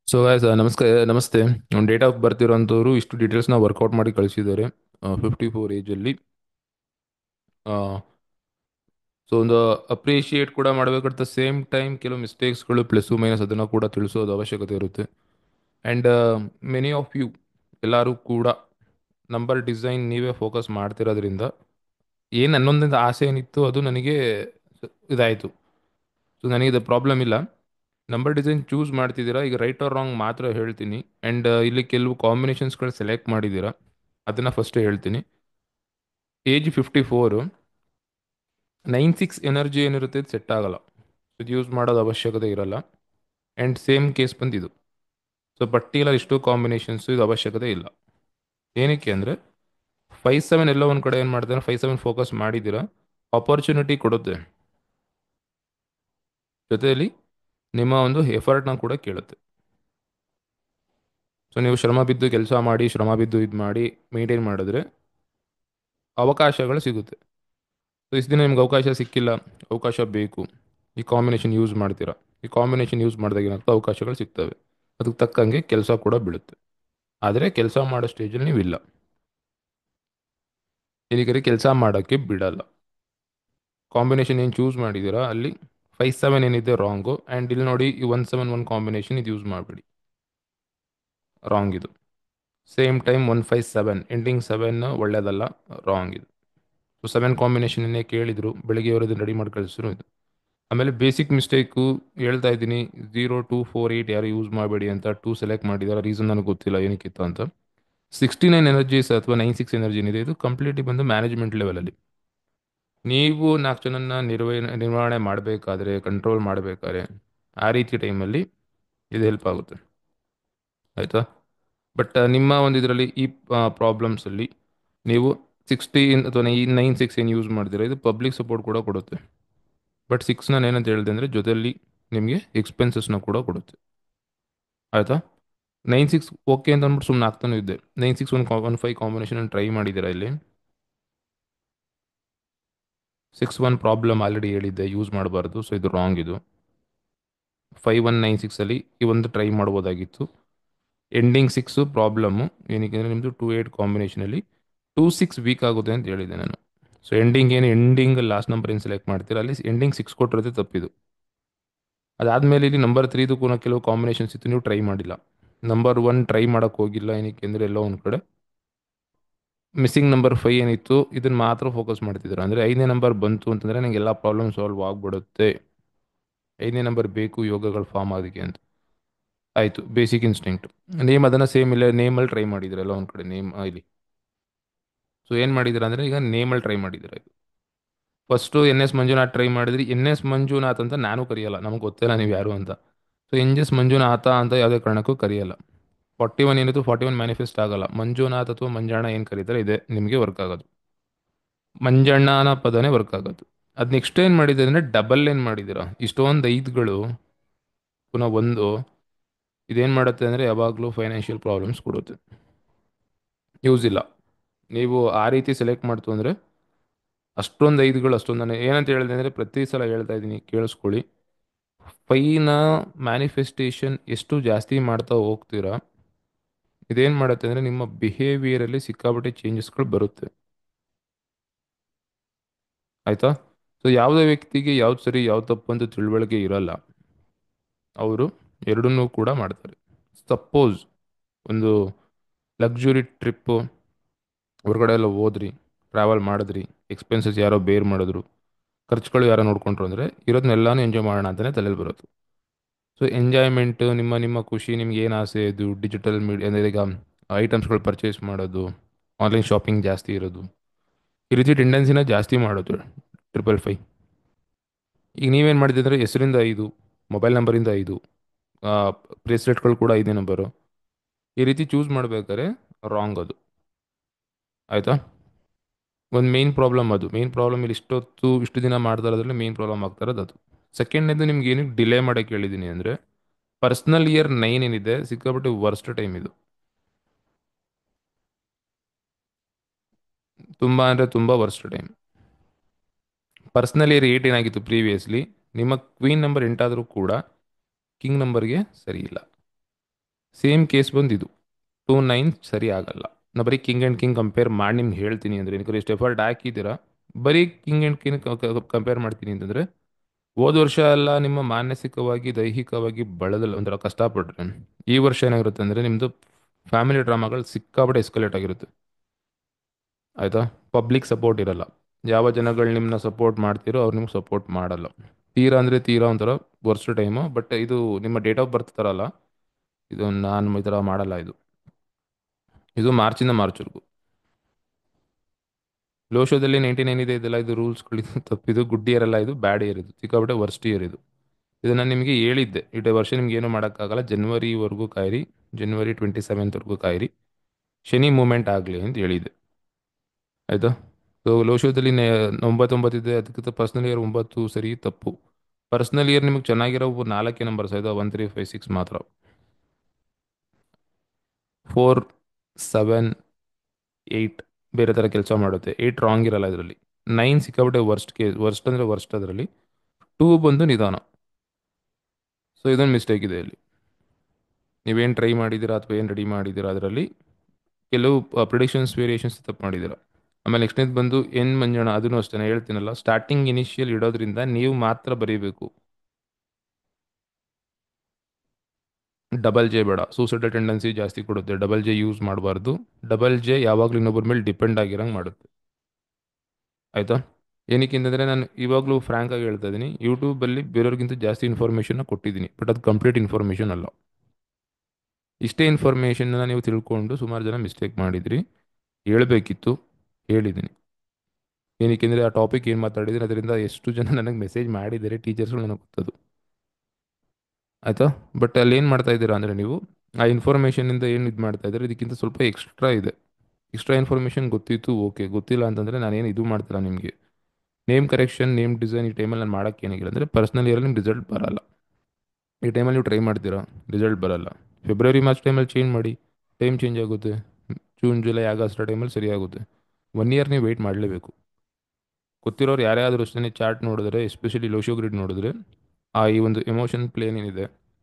So guys ನಮಸ್ತೆ. ಒಂದು date of ಬರ್ತ್ ಇರೋಂಥವ್ರು ಇಷ್ಟು ಡೀಟೇಲ್ಸ್ನ ವರ್ಕೌಟ್ ಮಾಡಿ ಕಳಿಸಿದ್ದಾರೆ 54 ಏಜಲ್ಲಿ. ಸೊ ಒಂದು ಅಪ್ರಿಷಿಯೇಟ್ ಕೂಡ ಮಾಡಬೇಕಂತ ಸೇಮ್ ಟೈಮ್ ಕೆಲವು ಮಿಸ್ಟೇಕ್ಸ್ಗಳು ಪ್ಲಸ್ಸು ಮೈನಸ್ ಅದನ್ನು ಕೂಡ ತಿಳಿಸೋದು ಅವಶ್ಯಕತೆ ಇರುತ್ತೆ. ಆ್ಯಂಡ್ ಮೆನಿ ಆಫ್ ಯು ಎಲ್ಲರೂ ಕೂಡ ನಂಬರ್ ಡಿಸೈನ್ ನೀವೇ ಫೋಕಸ್ ಮಾಡ್ತಿರೋದ್ರಿಂದ ಏನು ಹನ್ನೊಂದಿಂದ ಆಸೆ ಏನಿತ್ತು ಅದು ನನಗೆ ಇದಾಯಿತು. ಸೊ ನನಗೆ ಪ್ರಾಬ್ಲಮ್ ಇಲ್ಲ. ನಂಬರ್ ಡಿಸೈನ್ ಚೂಸ್ ಮಾಡ್ತಿದ್ದೀರಾ, ಈಗ ರೈಟ್ ಆರ್ ರಾಂಗ್ ಮಾತ್ರ ಹೇಳ್ತೀನಿ. ಆ್ಯಂಡ್ ಇಲ್ಲಿ ಕೆಲವು ಕಾಂಬಿನೇಷನ್ಸ್ಗಳು ಸೆಲೆಕ್ಟ್ ಮಾಡಿದ್ದೀರಾ, ಅದನ್ನು ಫಸ್ಟ್ ಹೇಳ್ತೀನಿ. ಏಜ್ 54, 9-6 ಎನರ್ಜಿ ಏನಿರುತ್ತೆ ಇದು ಸೆಟ್ ಆಗಲ್ಲ. ಇದು ಯೂಸ್ ಮಾಡೋದು ಅವಶ್ಯಕತೆ ಇರಲ್ಲ. ಆ್ಯಂಡ್ ಸೇಮ್ ಕೇಸ್ ಬಂದಿದ್ದು. ಸೊ ಪರ್ಟಿಕ್ಯುಲರ್ ಇಷ್ಟು ಕಾಂಬಿನೇಷನ್ಸ್ ಇದು ಅವಶ್ಯಕತೆ ಇಲ್ಲ. ಏನಕ್ಕೆ ಅಂದರೆ 5-7 ಎಲ್ಲೋ ಒಂದು ಕಡೆ ಏನು ಮಾಡ್ತಾರೆ, 5-7 ಫೋಕಸ್ ಮಾಡಿದ್ದೀರಾ, ಆಪರ್ಚುನಿಟಿ ಕೊಡುತ್ತೆ, ಜೊತೆಯಲ್ಲಿ ನಿಮ್ಮ ಒಂದು ಎಫರ್ಟ್ನ ಕೂಡ ಕೇಳುತ್ತೆ. ಸೊ ನೀವು ಶ್ರಮ ಬಿದ್ದು ಕೆಲಸ ಮಾಡಿ, ಶ್ರಮ ಬಿದ್ದು ಇದು ಮಾಡಿ ಮೇಂಟೈನ್ ಮಾಡಿದ್ರೆ ಅವಕಾಶಗಳು ಸಿಗುತ್ತೆ. ಸೊ ಇಷ್ಟು ದಿನ ನಿಮ್ಗೆ ಅವಕಾಶ ಸಿಕ್ಕಿಲ್ಲ, ಅವಕಾಶ ಬೇಕು, ಈ ಕಾಂಬಿನೇಷನ್ ಯೂಸ್ ಮಾಡ್ತೀರಾ. ಈ ಕಾಂಬಿನೇಷನ್ ಯೂಸ್ ಮಾಡಿದಾಗ ಏನಾಗ್ತದೆ, ಅವಕಾಶಗಳು ಸಿಗ್ತವೆ, ಅದಕ್ಕೆ ತಕ್ಕಂಗೆ ಕೆಲಸ ಕೂಡ ಬೀಳುತ್ತೆ. ಆದರೆ ಕೆಲಸ ಮಾಡೋ ಸ್ಟೇಜಲ್ಲಿ ನೀವಿಲ್ಲ, ಏನಿಕರಿ ಕೆಲಸ ಮಾಡೋಕ್ಕೆ ಬಿಡಲ್ಲ. ಕಾಂಬಿನೇಷನ್ ಏನು ಚೂಸ್ ಮಾಡಿದ್ದೀರಾ ಅಲ್ಲಿ 5-7 ಏನಿದೆ ರಾಂಗು. ಆ್ಯಂಡ್ ಇಲ್ಲಿ ನೋಡಿ, ಈ 1-7-1 ಕಾಂಬಿನೇಷನ್ ಇದು ಯೂಸ್ ಮಾಡಬೇಡಿ, ರಾಂಗ್ ಇದು. ಸೇಮ್ ಟೈಮ್ 1-5-7 ಎಂಡಿಂಗ್ 7 ಒಳ್ಳೇದಲ್ಲ, ರಾಂಗ್ ಇದು. ಸೊ 7 ಕಾಂಬಿನೇಷನ್ ಏನೇ ಕೇಳಿದ್ರು ಬೆಳಿಗ್ಗೆ ಅವರದ್ದು ರೆಡಿ ಮಾಡಿ ಕಳಿಸಿದ್ರು ಇದು. ಆಮೇಲೆ ಬೇಸಿಕ್ ಮಿಸ್ಟೇಕು ಹೇಳ್ತಾ ಇದ್ದೀನಿ, 0-2-4-8 ಯಾರು ಯೂಸ್ ಮಾಡಬೇಡಿ ಅಂತ. 2 ಸೆಲೆಕ್ಟ್ ಮಾಡಿದಾರೆ, ರೀಸನ್ ನನಗೆ ಗೊತ್ತಿಲ್ಲ ಏನಕ್ಕಿತ್ತು ಅಂತ. 69 ಎನರ್ಜೀಸ್ ಅಥವಾ 9-6 ಎನರ್ಜಿ ಏನಿದೆ ಇದು ಕಂಪ್ಲೀಟ್ಲಿ ಬಂದು ಮ್ಯಾನೇಜ್ಮೆಂಟ್ ಲೆವೆಲಲ್ಲಿ. ನೀವು 4 ಜನನ ನಿರ್ವಹಣೆ ಮಾಡಬೇಕಾದ್ರೆ, ಕಂಟ್ರೋಲ್ ಮಾಡಬೇಕಾದ್ರೆ ಆ ರೀತಿ ಟೈಮಲ್ಲಿ ಇದು ಹೆಲ್ಪ್ ಆಗುತ್ತೆ, ಆಯಿತಾ. ಬಟ್ ನಿಮ್ಮ ಒಂದು ಇದರಲ್ಲಿ ಈ ಪ್ರಾಬ್ಲಮ್ಸಲ್ಲಿ ನೀವು 16 ಅಥವಾ 9-6 ಏನು ಯೂಸ್ ಮಾಡ್ತೀರಾ, ಇದು ಪಬ್ಲಿಕ್ ಸಪೋರ್ಟ್ ಕೂಡ ಕೊಡುತ್ತೆ. ಬಟ್ 6 ನಾನು ಏನಂತ ಹೇಳಿದೆ ಅಂದರೆ ಜೊತೆಯಲ್ಲಿ ನಿಮಗೆ ಎಕ್ಸ್ಪೆನ್ಸಸ್ನ ಕೂಡ ಕೊಡುತ್ತೆ, ಆಯಿತಾ. 9-6 ಓಕೆ ಅಂತ ಅಂದ್ಬಿಟ್ಟು ಸುಮ್ಮನೆ ಆಗ್ತಾನೆ ಇದ್ದೆ. 9-6-1-5 ಕಾಂಬಿನೇಷನ್ ಟ್ರೈ ಮಾಡಿದ್ದೀರಾ ಇಲ್ಲಿ. 6-1 ಪ್ರಾಬ್ಲಮ್ ಆಲ್ರೆಡಿ ಹೇಳಿದ್ದೆ, ಯೂಸ್ ಮಾಡಬಾರ್ದು. ಸೊ ಇದು ರಾಂಗ್ ಇದು. 5-1-9-6 ಈ ಒಂದು ಟ್ರೈ ಮಾಡ್ಬೋದಾಗಿತ್ತು. ಎಂಡಿಂಗ್ 6 ಪ್ರಾಬ್ಲಮ್ಮು ಏನಕ್ಕೆ ಅಂದರೆ ನಿಮ್ಮದು 2-8 ಕಾಂಬಿನೇಷನಲ್ಲಿ 2-6 ವೀಕ್ ಆಗುತ್ತೆ ಅಂತ ಹೇಳಿದ್ದೆ ನಾನು. ಸೊ ಎಂಡಿಂಗ್ ಲಾಸ್ಟ್ ನಂಬರ್ ಏನು ಸೆಲೆಕ್ಟ್ ಮಾಡ್ತೀರಾ ಅಲ್ಲಿ ಎಂಡಿಂಗ್ 6 ಕೊಟ್ಟಿರೋದೇ ತಪ್ಪಿದು. ಅದಾದಮೇಲೆ ಇಲ್ಲಿ ನಂಬರ್ 3 ಕೂಡ ಕೆಲವು ಕಾಂಬಿನೇಷನ್ಸ್ ಇತ್ತು, ನೀವು ಟ್ರೈ ಮಾಡಿಲ್ಲ. ನಂಬರ್ 1 ಟ್ರೈ ಮಾಡೋಕ್ಕೆ ಹೋಗಿಲ್ಲ, ಏನಕ್ಕೆ ಅಂದರೆ ಎಲ್ಲೋ ಒಂದು ಕಡೆ ಮಿಸ್ಸಿಂಗ್ ನಂಬರ್ 5 ಏನಿತ್ತು ಇದನ್ನು ಮಾತ್ರ ಫೋಕಸ್ ಮಾಡ್ತಿದ್ರು. ಅಂದರೆ 5ನೇ ನಂಬರ್ ಬಂತು ಅಂತಂದರೆ ನನಗೆ ಎಲ್ಲ ಪ್ರಾಬ್ಲಮ್ ಸಾಲ್ವ್ ಆಗಿಬಿಡುತ್ತೆ, 5ನೇ ನಂಬರ್ ಬೇಕು ಯೋಗಗಳು ಫಾರ್ಮ್ ಆಗೋದಕ್ಕೆ ಅಂತ. ಆಯಿತು, ಬೇಸಿಕ್ ಇನ್ಸ್ಟಿಂಕ್ಟ್. ನೇಮ್ ಅದನ್ನು ಸೇಮ್ ಇಲ್ಲ, ನೇಮಲ್ಲಿ ಟ್ರೈ ಮಾಡಿದ್ರಲ್ಲ ಒಂದು ಕಡೆ ನೇಮ್ ಇಲ್ಲಿ. ಸೊ ಏನು ಮಾಡಿದ್ದೀರಾ ಅಂದರೆ ಈಗ ನೇಮಲ್ಲಿ ಟ್ರೈ ಮಾಡಿದ್ದೀರಾ. ಇದು ಫಸ್ಟು NS ಮಂಜುನಾಥ್ ಟ್ರೈ ಮಾಡಿದ್ರಿ. NS ಮಂಜುನಾಥ್ ಅಂತ ನಾನು ಕರೆಯಲ್ಲ, ನಮಗೆ ಗೊತ್ತಿಲ್ಲ ನೀವು ಯಾರು ಅಂತ. ಸೊ NS ಮಂಜುನಾಥ ಅಂತ ಯಾವುದೇ ಕಾರಣಕ್ಕೂ ಕರೆಯಲ್ಲ. 41 ಏನಿತ್ತು 41 ಮ್ಯಾನಿಫೆಸ್ಟ್ ಆಗಲ್ಲ. ಮಂಜುನಾಥ್ ಅಥವಾ ಮಂಜಾಣ ಏನು ಕರೀತಾರೆ ಇದೆ ನಿಮಗೆ ವರ್ಕ್ ಆಗೋದು, ಮಂಜಣ್ಣನ ಪದನೇ ವರ್ಕ್ ಆಗೋದು. ಅದು ನೆಕ್ಸ್ಟ್ ಏನು ಮಾಡಿದೆ ಅಂದರೆ ಡಬಲ್ ಏನು ಮಾಡಿದ್ದೀರಾ, ಇಷ್ಟೊಂದು ಐದುಗಳು ಪುನಃ ಒಂದು, ಇದೇನು ಮಾಡುತ್ತೆ ಅಂದರೆ ಯಾವಾಗಲೂ ಫೈನಾನ್ಷಿಯಲ್ ಪ್ರಾಬ್ಲಮ್ಸ್ ಕೊಡುತ್ತೆ, ಯೂಸ್ ಇಲ್ಲ. ನೀವು ಆ ರೀತಿ ಸೆಲೆಕ್ಟ್ ಮಾಡ್ತು ಅಂದರೆ ಅಷ್ಟೊಂದು ಐದುಗಳು ಅಷ್ಟೊಂದು. ನಾನು ಏನಂತ ಹೇಳಿದೆ ಅಂದರೆ ಪ್ರತಿ ಸಲ ಹೇಳ್ತಾ ಇದ್ದೀನಿ ಕೇಳಿಸ್ಕೊಳ್ಳಿ. ಫೈನ ಮ್ಯಾನಿಫೆಸ್ಟೇಷನ್ ಎಷ್ಟು ಜಾಸ್ತಿ ಮಾಡ್ತಾ ಹೋಗ್ತೀರಾ, ಇದೇನು ಮಾಡುತ್ತೆ ಅಂದರೆ ನಿಮ್ಮ ಬಿಹೇವಿಯರಲ್ಲಿ ಸಿಕ್ಕಾಪಟ್ಟೆ ಚೇಂಜಸ್ಗಳು ಬರುತ್ತೆ, ಆಯಿತಾ. ಸೊ ಯಾವುದೇ ವ್ಯಕ್ತಿಗೆ ಯಾವ್ದು ಸರಿ ಯಾವ್ದು ತಪ್ಪು ಅಂತ ತಿಳುವಳಿಕೆ ಇರಲ್ಲ, ಅವರು ಎರಡನ್ನೂ ಕೂಡ ಮಾಡ್ತಾರೆ. ಸಪೋಸ್ ಒಂದು ಲಕ್ಸುರಿ ಟ್ರಿಪ್ಪು ಹೊರಗಡೆ ಎಲ್ಲ ಹೋದ್ರಿ, ಟ್ರಾವೆಲ್ ಮಾಡಿದ್ರಿ, ಎಕ್ಸ್ಪೆನ್ಸಸ್ ಯಾರೋ ಬೇರ್ ಮಾಡಿದ್ರು, ಖರ್ಚುಗಳು ಯಾರೋ ನೋಡ್ಕೊಂಡ್ರು ಅಂದರೆ ಇರೋದನ್ನೆಲ್ಲನೂ ಎಂಜಾಯ್ ಮಾಡೋಣ ಅಂತಲೇ ತಲೆಯಲ್ಲಿ ಬರೋದು. ಸೊ ಎಂಜಾಯ್ಮೆಂಟ್, ನಿಮ್ಮ ನಿಮ್ಮ ಖುಷಿ, ನಿಮ್ಗೆ ಏನು ಆಸೆ ಇದು ಡಿಜಿಟಲ್ ಮೀಡಿಯಾ ಅಂದರೆ ಈಗ ಐಟಮ್ಸ್ಗಳು ಪರ್ಚೇಸ್ ಮಾಡೋದು, ಆನ್ಲೈನ್ ಶಾಪಿಂಗ್ ಜಾಸ್ತಿ ಇರೋದು, ಈ ರೀತಿ ಟೆಂಡೆನ್ಸಿನ ಜಾಸ್ತಿ ಮಾಡೋದು 555. ಈಗ ನೀವೇನು ಮಾಡಿದ್ರೆ ಹೆಸರಿಂದ 5, ಮೊಬೈಲ್ ನಂಬರಿಂದ 5, ಬ್ರೇಸ್ಲೆಟ್ಗಳು ಕೂಡ 5ನೇ ನಂಬರು, ಈ ರೀತಿ ಚೂಸ್ ಮಾಡಬೇಕಾದ್ರೆ ರಾಂಗ್ ಅದು, ಆಯಿತಾ. ಒಂದು ಮೇನ್ ಪ್ರಾಬ್ಲಮ್ ಅದು. ಮೇನ್ ಪ್ರಾಬ್ಲಮ್ ಇಲ್ಲಿ ಇಷ್ಟು ದಿನ ಮಾಡ್ತಾ ಇರೋದ್ರಲ್ಲಿ ಮೇನ್ ಪ್ರಾಬ್ಲಮ್ ಆಗ್ತಾ ಇರೋದು ಅದು. ಸೆಕೆಂಡ್ನೇದು ನಿಮ್ಗೆ ಏನಕ್ಕೆ ಡಿಲೇ ಮಾಡೋಕ್ಕೆ ಹೇಳಿದ್ದೀನಿ ಅಂದರೆ ಪರ್ಸ್ನಲ್ ಇಯರ್ 9 ಏನಿದೆ ಸಿಕ್ಕಾಪಟ್ಟೆ ವರ್ಸ್ಟ್ ಟೈಮ್ ಇದು, ತುಂಬ ಅಂದರೆ ತುಂಬ ವರ್ಸ್ಟ್ ಟೈಮ್. ಪರ್ಸ್ನಲ್ ಇಯರ್ 8 ಏನಾಗಿತ್ತು ಪ್ರೀವಿಯಸ್ಲಿ, ನಿಮ್ಮ ಕ್ವೀನ್ ನಂಬರ್ ಎಂಟಾದರೂ ಕೂಡ ಕಿಂಗ್ ನಂಬರ್ಗೆ ಸರಿ ಇಲ್ಲ. ಸೇಮ್ ಕೇಸ್ ಬಂದು ಇದು 2 9 ಸರಿ ಆಗಲ್ಲ. ನಾ ಬರೀ ಕಿಂಗ್ ಆ್ಯಂಡ್ ಕಿಂಗ್ ಕಂಪೇರ್ ಮಾಡಿ ನಿಮ್ಗೆ ಹೇಳ್ತೀನಿ ಅಂದರೆ ಏನಕ್ಕೆ ಇಷ್ಟು ಎಫರ್ಟ್ ಹಾಕಿದ್ದೀರಾ, ಬರೀ ಕಿಂಗ್ ಆ್ಯಂಡ್ ಕಿಂಗ್ ಕಂಪೇರ್ ಮಾಡ್ತೀನಿ ಅಂತಂದರೆ ಹೋದ ವರ್ಷ ಎಲ್ಲ ನಿಮ್ಮ ಮಾನಸಿಕವಾಗಿ ದೈಹಿಕವಾಗಿ ಬಳದಲ್ಲ ಒಂಥರ ಕಷ್ಟಪಟ್ರೆ, ಈ ವರ್ಷ ಏನಾಗಿರುತ್ತೆ ಅಂದರೆ ನಿಮ್ಮದು ಫ್ಯಾಮಿಲಿ ಡ್ರಾಮಾಗಳು ಸಿಕ್ಕಾಪಟ್ಟೆ ಎಸ್ಕಲೇಟ್ ಆಗಿರುತ್ತೆ. ಆಯಿತಾ. ಪಬ್ಲಿಕ್ ಸಪೋರ್ಟ್ ಇರಲ್ಲ. ಯಾವ ಜನಗಳು ನಿಮ್ಮನ್ನ ಸಪೋರ್ಟ್ ಮಾಡ್ತೀರೋ ಅವ್ರು ನಿಮ್ಗೆ ಸಪೋರ್ಟ್ ಮಾಡಲ್ಲ. ತೀರಾ ಅಂದರೆ ತೀರಾ ಒಂಥರ ವರ್ಸ್ಟ್ ಟೈಮು. ಬಟ್ ಇದು ನಿಮ್ಮ ಡೇಟ್ ಆಫ್ ಬರ್ತ್ ಥರ ಅಲ್ಲ. ಇದು ನಾನು ಈ ಥರ ಮಾಡಲ್ಲ. ಇದು ಮಾರ್ಚಿಂದ ಮಾರ್ಚ್ವರೆಗೂ. ಲೋ ಶೋದಲ್ಲಿ 99 ಇದೆ, ಇದೆಲ್ಲ ಇದು ರೂಲ್ಸ್ಗಳಿದು ತಪ್ಪಿದು. ಗುಡ್ ಇಯರ್ ಅಲ್ಲ ಇದು, ಬ್ಯಾಡ್ ಇಯರ್ ಇದು, ಸಿಕ್ಕಾಪಟ್ಟೆ ವರ್ಸ್ಟ್ ಇಯರ್ ಇದು. ಇದು ನಾನು ನಿಮಗೆ ಹೇಳಿದ್ದೆ, ಇಡೀ ವರ್ಷ ನಿಮ್ಗೆ ಏನೂ ಮಾಡೋಕ್ಕಾಗಲ್ಲ, ಜನವರಿವರೆಗೂ ಕಾಯಿರಿ, ಜನವರಿ 27ವರೆಗೂ ಕಾಯಿರಿ, ಶನಿ ಮೂಮೆಂಟ್ ಆಗಲಿ ಅಂತ ಹೇಳಿದ್ದೆ. ಆಯಿತಾ. ಸೊ ಲೋ ಶೋದಲ್ಲಿ 99 ಇದೆ, ಅದಕ್ಕಿಂತ ಪರ್ಸ್ನಲ್ ಇಯರ್ 9 ಸರಿ ತಪ್ಪು. ಪರ್ಸ್ನಲ್ ಇಯರ್ ನಿಮಗೆ ಚೆನ್ನಾಗಿರೋ ನಾಲ್ಕೇ ನಂಬರ್ಸ್ ಆಯಿತಾ, 1356 ಮಾತ್ರ. 4 7 8 ಬೇರೆ ಥರ ಕೆಲಸ ಮಾಡುತ್ತೆ. 8 ರಾಂಗ್ ಇರಲ್ಲ ಇದರಲ್ಲಿ. 9 ಸಿಕ್ಕಾಬಿಟ್ಟೆ ವರ್ಸ್ಟ್ ಅಂದರೆ ವರ್ಸ್ಟ್ ಅದರಲ್ಲಿ. 2 ಬಂದು ನಿಧಾನ. ಸೊ ಇದೊಂದು ಮಿಸ್ಟೇಕ್ ಇದೆ ಇಲ್ಲಿ. ನೀವೇನು ಟ್ರೈ ಮಾಡಿದ್ದೀರಾ ಅಥವಾ ಏನು ರೆಡಿ ಮಾಡಿದ್ದೀರಾ ಅದರಲ್ಲಿ ಕೆಲವು ಪ್ರಿಡಿಕ್ಷನ್ಸ್ ವೇರಿಯೇಷನ್ಸ್ ತಪ್ಪು ಮಾಡಿದ್ದೀರಾ. ಆಮೇಲೆ ನೆಕ್ಸ್ಟ್ನೇದು ಬಂದು ಎನ್ ಮಂಜಣ, ಅದನ್ನು ಅಷ್ಟೇ ನಾನು ಹೇಳ್ತೀನಲ್ಲ, ಸ್ಟಾರ್ಟಿಂಗ್ ಇನಿಷಿಯಲ್ ಇಡೋದ್ರಿಂದ ನೀವು ಮಾತ್ರ ಬರೀಬೇಕು. ಡಬಲ್ ಜೆ ಬೇಡ, ಸೂಸೈಡಲ್ ಟೆಂಡೆನ್ಸಿ ಜಾಸ್ತಿ ಕೊಡುತ್ತೆ. ಡಬಲ್ ಜೆ ಯೂಸ್ ಮಾಡಬಾರ್ದು. ಡಬಲ್ ಜೆ ಯಾವಾಗಲೂ ಇನ್ನೊಬ್ಬರ ಮೇಲೆ ಡಿಪೆಂಡ್ ಆಗಿರಂಗೆ ಮಾಡುತ್ತೆ. ಆಯಿತಾ. ಏನಕ್ಕೆ ಅಂತಂದರೆ ನಾನು ಇವಾಗಲೂ ಫ್ರ್ಯಾಂಕ್ ಆಗಿ ಹೇಳ್ತಾ ಇದ್ದೀನಿ, ಯೂಟ್ಯೂಬಲ್ಲಿ ಬೇರೆಯವ್ರಿಗಿಂತ ಜಾಸ್ತಿ ಇನ್ಫಾರ್ಮೇಷನ್ನ ಕೊಟ್ಟಿದ್ದೀನಿ, ಬಟ್ ಅದು ಕಂಪ್ಲೀಟ್ ಇನ್ಫಾರ್ಮೇಷನ್ ಅಲ್ಲ. ಇಷ್ಟೇ ಇನ್ಫಾರ್ಮೇಷನ್ನ ನೀವು ತಿಳ್ಕೊಂಡು ಸುಮಾರು ಜನ ಮಿಸ್ಟೇಕ್ ಮಾಡಿದ್ರಿ. ಹೇಳಬೇಕಿತ್ತು, ಹೇಳಿದ್ದೀನಿ. ಏನಕ್ಕೆ ಅಂದರೆ ಆ ಟಾಪಿಕ್ ಏನು ಮಾತಾಡಿದ್ದೀನಿ ಅದರಿಂದ ಎಷ್ಟು ಜನ ನನಗೆ ಮೆಸೇಜ್ ಮಾಡಿದ್ದಾರೆ, ಟೀಚರ್ಸ್ಗಳು ನನಗೆ ಗೊತ್ತದು. ಆಯಿತಾ. ಬಟ್ ಅಲ್ಲಿ ಏನು ಮಾಡ್ತಾ ಇದ್ದೀರಾ ಅಂದರೆ ನೀವು ಆ ಇನ್ಫಾರ್ಮೇಷನಿಂದ ಏನು ಇದು ಮಾಡ್ತಾ ಇದ್ದೀರಾ, ಇದಕ್ಕಿಂತ ಸ್ವಲ್ಪ ಎಕ್ಸ್ಟ್ರಾ ಇದೆ. ಎಕ್ಸ್ಟ್ರಾ ಇನ್ಫಾರ್ಮೇಷನ್ ಗೊತ್ತಿತ್ತು, ಓಕೆ. ಗೊತ್ತಿಲ್ಲ ಅಂತಂದರೆ ನಾನೇನು ಇದು ಮಾಡ್ತಿಲ್ಲ ನಿಮಗೆ. ನೇಮ್ ಕರೆಕ್ಷನ್, ನೇಮ್ ಡಿಸೈನ್ ಈ ಟೈಮಲ್ಲಿ ನಾನು ಮಾಡೋಕ್ಕೆ ಏನಾಗಿಲ್ಲ ಅಂದರೆ ಪರ್ಸ್ನಲ್ ಇಯರಲ್ಲಿ ನಿಮ್ಗೆ ರಿಸಲ್ಟ್ ಬರಲ್ಲ. ಈ ಟೈಮಲ್ಲಿ ನೀವು ಟ್ರೈ ಮಾಡ್ತೀರಾ, ರಿಸಲ್ಟ್ ಬರಲ್ಲ. ಫೆಬ್ರವರಿ ಮಾರ್ಚ್ ಟೈಮಲ್ಲಿ ಚೇಂಜ್ ಮಾಡಿ, ಟೈಮ್ ಚೇಂಜ್ ಆಗುತ್ತೆ. ಜೂನ್ ಜುಲೈ ಆಗಸ್ಟ್ ಟೈಮಲ್ಲಿ ಸರಿ ಆಗುತ್ತೆ. 1 ಇಯರ್ ನೀವು ವೆಯ್ಟ್ ಮಾಡಲೇಬೇಕು. ಗೊತ್ತಿರೋರು ಯಾರೇ ಆದರೂ ಅಷ್ಟೇ ಚಾರ್ಟ್ ನೋಡಿದ್ರೆ, ಎಸ್ಪೆಷಲಿ ಲೋಶೋ ಗ್ರಿಡ್ ನೋಡಿದ್ರೆ, ಈ ಒಂದು ಎಮೋಷನ್ ಪ್ಲೇನ್ ಏನಿದೆ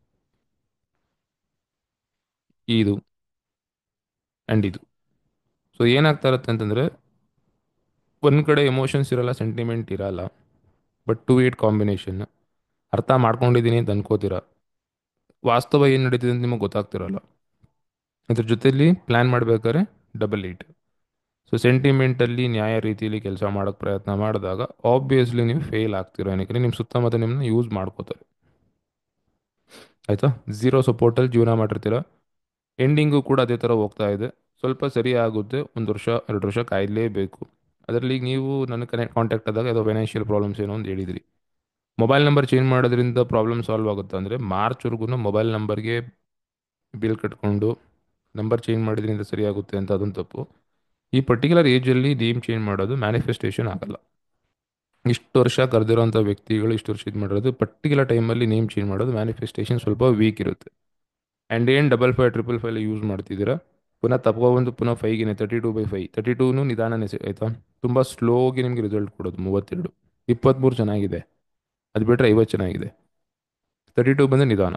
ಇದು ಆ್ಯಂಡ್ ಇದು. ಸೊ ಏನಾಗ್ತಾ ಇರುತ್ತೆ ಅಂತಂದರೆ, ಒಂದು ಕಡೆ ಎಮೋಷನ್ಸ್ ಇರಲ್ಲ, ಸೆಂಟಿಮೆಂಟ್ ಇರಲ್ಲ, ಬಟ್ 2 8 ಕಾಂಬಿನೇಷನ್ ಅರ್ಥ ಮಾಡ್ಕೊಂಡಿದ್ದೀನಿ ಅಂತ ಅನ್ಕೋತೀರಾ. ವಾಸ್ತವ ಏನು ನಡೀತಿದೆ ಅಂತ ನಿಮಗೆ ಗೊತ್ತಾಗ್ತಿರಲ್ಲ. ಅದ್ರ ಜೊತೆಲಿ ಪ್ಲ್ಯಾನ್ ಮಾಡಬೇಕಾದ್ರೆ 88. ಸೊ ಸೆಂಟಿಮೆಂಟಲ್ಲಿ ನ್ಯಾಯ ರೀತಿಯಲ್ಲಿ ಕೆಲಸ ಮಾಡೋಕ್ಕೆ ಪ್ರಯತ್ನ ಮಾಡಿದಾಗ ಆಬ್ವಿಯಸ್ಲಿ ನೀವು ಫೇಲ್ ಆಗ್ತೀರಾ. ಏನಕ್ಕೆ ನಿಮ್ಮ ಸುತ್ತಮುತ್ತ ನಿಮ್ಮನ್ನ ಯೂಸ್ ಮಾಡ್ಕೋತಾರೆ. ಆಯಿತಾ. ಝೀರೋ ಸಪೋರ್ಟಲ್ಲಿ ಜೀವನ ಮಾಡಿರ್ತೀರ. ಎಂಡಿಂಗು ಕೂಡ ಅದೇ ಥರ ಹೋಗ್ತಾ ಇದೆ. ಸ್ವಲ್ಪ ಸರಿ ಆಗುತ್ತೆ, 1 ವರ್ಷ 2 ವರ್ಷ ಕಾಯಲೇಬೇಕು. ಅದರಲ್ಲಿ ನೀವು ನನ್ನ ಕಾಂಟ್ಯಾಕ್ಟ್ ಆದಾಗ ಯಾವುದೋ ಫೈನಾನ್ಷಿಯಲ್ ಪ್ರಾಬ್ಲಮ್ಸ್ ಏನೋ ಒಂದು ಹೇಳಿದಿರಿ. ಮೊಬೈಲ್ ನಂಬರ್ ಚೇಂಜ್ ಮಾಡೋದ್ರಿಂದ ಪ್ರಾಬ್ಲಮ್ ಸಾಲ್ವ್ ಆಗುತ್ತೆ ಅಂದರೆ ಮಾರ್ಚ್ವರೆಗೂ ಮೊಬೈಲ್ ನಂಬರ್ಗೆ ಬಿಲ್ ಕಟ್ಕೊಂಡು ನಂಬರ್ ಚೇಂಜ್ ಮಾಡಿದ್ರಿಂದ ಸರಿ ಆಗುತ್ತೆ ಅಂತ ಅದೊಂದು ತಪ್ಪು. ಈ ಪರ್ಟಿಕ್ಯುಲರ್ ಏಜಲ್ಲಿ ನೇಮ್ ಚೇಂಜ್ ಮಾಡೋದು ಮ್ಯಾನಿಫೆಸ್ಟೇಷನ್ ಆಗಲ್ಲ. ಇಷ್ಟು ವರ್ಷ ಕರೆದಿರೋಂಥ ವ್ಯಕ್ತಿಗಳು ಇಷ್ಟು ವರ್ಷ ಇದು ಮಾಡಿರೋದು, ಪರ್ಟಿಕ್ಯುಲರ್ ಟೈಮಲ್ಲಿ ನೇಮ್ ಚೇಂಜ್ ಮಾಡೋದು ಮ್ಯಾನಿಫೆಸ್ಟೇಷನ್ ಸ್ವಲ್ಪ ವೀಕ್ ಇರುತ್ತೆ. ಆ್ಯಂಡ್ ಏನು 55 5 ಯೂಸ್ ಮಾಡ್ತಿದ್ದೀರಾ, ಪುನಃ ತಗೊಬಂದು ಪುನಃ 5ಗೆ 32/5, 32 ನಿಧಾನನೇ ಆಯಿತಾ. ತುಂಬ ಸ್ಲೋಗಿ ನಿಮಗೆ ರಿಸಲ್ಟ್ ಕೊಡೋದು 32. 23 ಚೆನ್ನಾಗಿದೆ, ಅದು ಬಿಟ್ಟರೆ 50 ಚೆನ್ನಾಗಿದೆ. 32 ಬಂದು ನಿಧಾನ.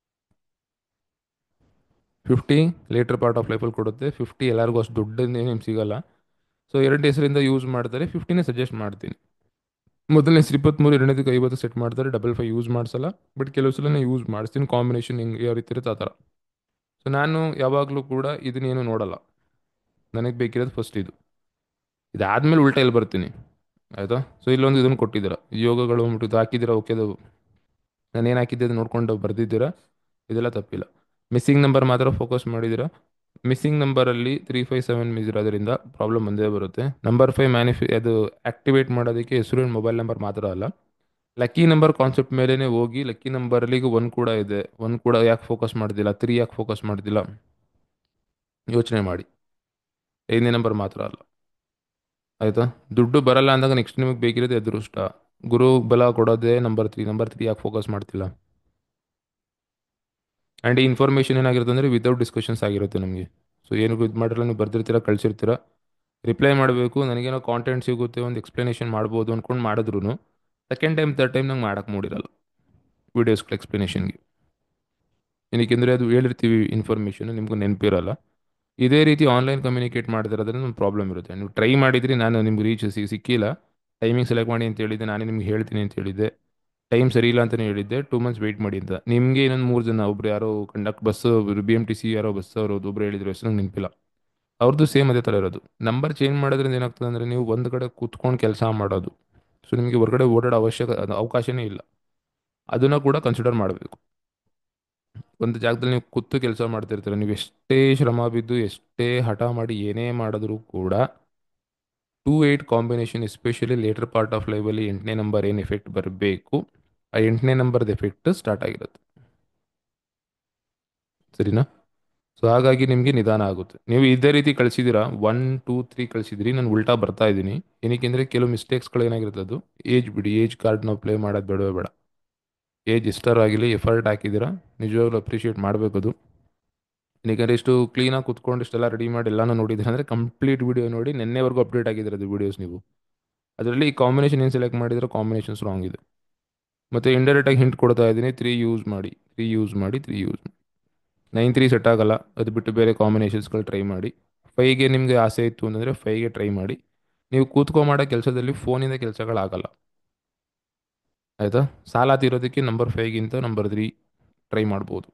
50 ಲೇಟರ್ ಪಾರ್ಟ್ ಆಫ್ ಲೈಫಲ್ಲಿ ಕೊಡುತ್ತೆ. 50 ಎಲ್ಲರಿಗೂ ಅಷ್ಟು ದೊಡ್ಡದೇ ನಿಮ್ಗೆ ಸಿಗಲ್ಲ. ಸೊ 2 ಹೆಸರಿಂದ ಯೂಸ್ ಮಾಡ್ತಾರೆ. 50ನೇ ಸಜೆಸ್ಟ್ ಮಾಡ್ತೀನಿ. ಮೊದಲನೇ ಹೆಸರು 23, ಎರಡನೇದಕ್ಕೆ 50 ಸೆಟ್ ಮಾಡ್ತಾರೆ. 55 ಯೂಸ್ ಮಾಡಿಸಲ್ಲ, ಬಟ್ ಕೆಲವು ಸಲ ಯೂಸ್ ಮಾಡಿಸ್ತೀನಿ. ಕಾಂಬಿನೇಷನ್ ಹೆಂಗೆ ಯಾವ ರೀತಿ ಇರುತ್ತೆ ಆ ಥರ. ಸೊ ನಾನು ಯಾವಾಗಲೂ ಕೂಡ ಇದನ್ನೇನು ನೋಡಲ್ಲ. ನನಗೆ ಬೇಕಿರೋದು ಫಸ್ಟ್ ಇದು. ಇದಾದಮೇಲೆ ಉಲ್ಟಾ ಇಲ್ಲಿ ಬರ್ತೀನಿ. ಆಯಿತಾ. ಸೊ ಇಲ್ಲೊಂದು ಇದನ್ನು ಕೊಟ್ಟಿದ್ದೀರಾ, ಯೋಗಗಳು ಅಂದ್ಬಿಟ್ಟು ಇದು ಹಾಕಿದ್ದೀರಾ. ಓಕೆ, ಅದು ನಾನು ಏನು ಹಾಕಿದ್ದೆ ಅದು ನೋಡ್ಕೊಂಡು ಬರ್ದಿದ್ದೀರಾ, ಇದೆಲ್ಲ ತಪ್ಪಿಲ್ಲ. ಮಿಸ್ಸಿಂಗ್ ನಂಬರ್ ಮಾತ್ರ ಫೋಕಸ್ ಮಾಡಿದ್ದೀರಾ. ಮಿಸ್ಸಿಂಗ್ ನಂಬರಲ್ಲಿ 357 ಮಿಸ್ ಇರೋದ್ರಿಂದ ಪ್ರಾಬ್ಲಮ್ ಬಂದೇ ಬರುತ್ತೆ. ನಂಬರ್ 5 ಅದು ಆ್ಯಕ್ಟಿವೇಟ್ ಮಾಡೋದಕ್ಕೆ ಹೆಸರು ಮೊಬೈಲ್ ನಂಬರ್ ಮಾತ್ರ ಅಲ್ಲ, ಲಕ್ಕಿ ನಂಬರ್ ಕಾನ್ಸೆಪ್ಟ್ ಮೇಲೇ ಹೋಗಿ. ಲಕ್ಕಿ ನಂಬರಲ್ಲಿ ಈಗ 1 ಕೂಡ ಇದೆ, 1 ಕೂಡ ಯಾಕೆ ಫೋಕಸ್ ಮಾಡ್ತಿಲ್ಲ, 3 ಯಾಕೆ ಫೋಕಸ್ ಮಾಡ್ತಿಲ್ಲ ಯೋಚನೆ ಮಾಡಿ. 5ನೇ ನಂಬರ್ ಮಾತ್ರ ಅಲ್ಲ. ಆಯಿತಾ. ದುಡ್ಡು ಬರಲ್ಲ ಅಂದಾಗ ನೆಕ್ಸ್ಟ್ ನಿಮಗೆ ಬೇಕಿರೋದು ಅದೃಷ್ಟ. ಗುರು ಬಲ ಕೊಡೋದೇ ನಂಬರ್ 3 ಯಾಕೆ ಫೋಕಸ್ ಮಾಡ್ತಿಲ್ಲ. ಆ್ಯಂಡ್ ಈ ಇನ್ಫಾರ್ಮೇಷನ್ ಏನಾಗಿರುತ್ತೆ ಅಂದರೆ ವಿತೌಟ್ ಡಿಸ್ಕಷನ್ಸ್ ಆಗಿರುತ್ತೆ ನಮಗೆ. ಸೊ ಏನು ಇದು ಮಾಡಿರಲ್ಲ, ನೀವು ಬರ್ದಿರ್ತೀರ, ಕಳಿಸಿರ್ತೀರ, ರಿಪ್ಲೈ ಮಾಡಬೇಕು. ನನಗೇನೋ ಕಾಂಟೆಂಟ್ ಸಿಗುತ್ತೆ, ಒಂದು ಎಕ್ಸ್ಪ್ಲನೇಷನ್ ಮಾಡ್ಬೋದು ಅಂದ್ಕೊಂಡು ಮಾಡಿದ್ರು ಸೆಕೆಂಡ್ ಟೈಮ್ ಥರ್ಡ್ ಟೈಮ್ ನಂಗೆ ಮಾಡೋಕ್ಕೆ ಮೂಡಿರಲ್ಲ ವೀಡಿಯೋಸ್ಗಳ ಎಕ್ಸ್ಪ್ಲನೇಷನ್ಗೆ. ಏನಕ್ಕೆಂದರೆ ಅದು ಹೇಳಿರ್ತೀವಿ ಇನ್ಫಾರ್ಮೇಷನ್ ನಿಮ್ಗೆ ನೆನಪಿರಲ್ಲ. ಇದೇ ರೀತಿ ಆನ್ಲೈನ್ ಕಮ್ಯುನಿಕೇಟ್ ಮಾಡ್ತಿರೋದ್ರಿಂದ ಒಂದು ಪ್ರಾಬ್ಲಮ್ ಇರುತ್ತೆ. ನೀವು ಟ್ರೈ ಮಾಡಿದ್ರಿ, ನಾನು ನಿಮ್ಗೆ ರೀಚ್ ಸಿಕ್ಕಿಲ್ಲ, ಟೈಮಿಂಗ್ ಸೆಲೆಕ್ಟ್ ಮಾಡಿ ಅಂತ ಹೇಳಿದ್ದೆ, ನಾನೇ ನಿಮ್ಗೆ ಹೇಳ್ತೀನಿ ಅಂತ ಹೇಳಿದ್ದೆ, ಟೈಮ್ ಸರಿ ಇಲ್ಲ ಅಂತಲೇ ಹೇಳಿದ್ದೆ, 2 ಮಂತ್ಸ್ ವೆಯ್ಟ್ ಮಾಡಿ ಅಂತ. ನಿಮಗೆ ಇನ್ನೊಂದು 3 ಜನ, ಒಬ್ರು ಯಾರೋ ಕಂಡಕ್ಟ್ ಬಸ್, BMTC ಯಾರೋ ಬಸ್ ಅವರು ಒಬ್ಬರು ಹೇಳಿದ್ರು, ಹೆಸರು ನಂಗೆ ನೆನಪಿಲ್ಲ. ಅವ್ರದ್ದು ಸೇಮ್ ಅದೇ ಥರ ಇರೋದು. ನಂಬರ್ ಚೇಂಜ್ ಮಾಡೋದ್ರಿಂದ ಏನಾಗ್ತದೆ ಅಂದರೆ ನೀವು ಒಂದು ಕಡೆ ಕೂತ್ಕೊಂಡು ಕೆಲಸ ಮಾಡೋದು, ಸೊ ನಿಮಗೆ ಹೊರಗಡೆ ಓಡಾಡೋ ಅವಕಾಶನೇ ಇಲ್ಲ. ಅದನ್ನು ಕೂಡ ಕನ್ಸಿಡರ್ ಮಾಡಬೇಕು. ಒಂದು ಜಾಗದಲ್ಲಿ ನೀವು ಕೂತು ಕೆಲಸ ಮಾಡ್ತಿರ್ತೀರ, ನೀವು ಎಷ್ಟೇ ಶ್ರಮ ಬಿದ್ದು ಎಷ್ಟೇ ಹಠ ಮಾಡಿ ಏನೇ ಮಾಡಿದ್ರೂ ಕೂಡ 2-8 combination, especially later part of ಲೈಫಲ್ಲಿ 8ನೇ ನಂಬರ್ ಏನು ಎಫೆಕ್ಟ್ ಬರಬೇಕು, ಆ 8ನೇ ನಂಬರ್ದು ಎಫೆಕ್ಟ್ ಸ್ಟಾರ್ಟ್ ಆಗಿರುತ್ತೆ. ಸರಿನಾ? ಸೊ ಹಾಗಾಗಿ ನಿಮಗೆ ನಿಧಾನ ಆಗುತ್ತೆ. ನೀವು ಇದೇ ರೀತಿ ಕಳಿಸಿದ್ದೀರಾ, 1 2 3 ಕಳಿಸಿದ್ರಿ, ನಾನು ಉಲ್ಟಾ ಬರ್ತಾ ಇದ್ದೀನಿ. ಏನಕ್ಕೆಂದರೆ ಕೆಲವು ಮಿಸ್ಟೇಕ್ಸ್ಗಳು ಏನಾಗಿರುತ್ತೆ, ಅದು ಏಜ್ ಬಿಡಿ, ಏಜ್ ಕಾರ್ಡ್ ನಾವು ಪ್ಲೇ ಮಾಡೋದು ಬೇಡವೇ ಬೇಡ. ಏಜ್ ಎಷ್ಟರ ಆಗಿಲ್ಲ, ಎಫರ್ಟ್ ಹಾಕಿದ್ದೀರಾ, ನಿಜವಾಗ್ಲೂ ಅಪ್ರಿಷಿಯೇಟ್ ಮಾಡಬೇಕದು. ಯಾಕಂದರೆ ಇಷ್ಟು ಕ್ಲೀನಾಗಿ ಕುತ್ಕೊಂಡು ಇಷ್ಟೆಲ್ಲ ರೆಡಿ ಮಾಡಿ ಎಲ್ಲಾನು ನೋಡಿದ್ರೆ ಅಂದರೆ ಕಂಪ್ಲೀಟ್ ವಿಡಿಯೋ ನೋಡಿ ನಿನ್ನೆವರೆಗೂ ಅಪ್ಡೇಟ್ ಆಗಿದ್ರೆ ಅದು ವೀಡಿಯೋಸ್ ನೀವು. ಅದರಲ್ಲಿ ಈ ಕಾಂಬಿನೇಷನ್ ಏನು ಸೆಲೆಕ್ಟ್ ಮಾಡಿದ್ರೆ ಕಾಂಬಿನೇಷನ್ಸ್ ರಾಂಗ್ ಇದೆ. ಮತ್ತು ಇಂಡೈರೆಕ್ಟಾಗಿ ಹಿಂಟ್ ಕೊಡ್ತಾ ಇದ್ದೀನಿ, 3 ಯೂಸ್ ಮಾಡಿ, 3 ಯೂಸ್ ಮಾಡಿ, 3 ಯೂಸ್ ಮಾಡಿ. 9 3 ಸೆಟ್ ಆಗಲ್ಲ, ಅದು ಬಿಟ್ಟು ಬೇರೆ ಕಾಂಬಿನೇಷನ್ಸ್ಗಳು ಟ್ರೈ ಮಾಡಿ. 5ಗೆ ನಿಮಗೆ ಆಸೆ ಇತ್ತು ಅಂತಂದರೆ 5ಗೆ ಟ್ರೈ ಮಾಡಿ. ನೀವು ಕೂತ್ಕೊ ಮಾಡೋ ಕೆಲಸದಲ್ಲಿ ಫೋನಿಂದ ಕೆಲಸಗಳಾಗಲ್ಲ, ಆಯಿತಾ? ಸಾಲ ತೀರೋದಕ್ಕೆ ನಂಬರ್ 5ಗಿಂತ ನಂಬರ್ 3 ಟ್ರೈ ಮಾಡ್ಬೋದು.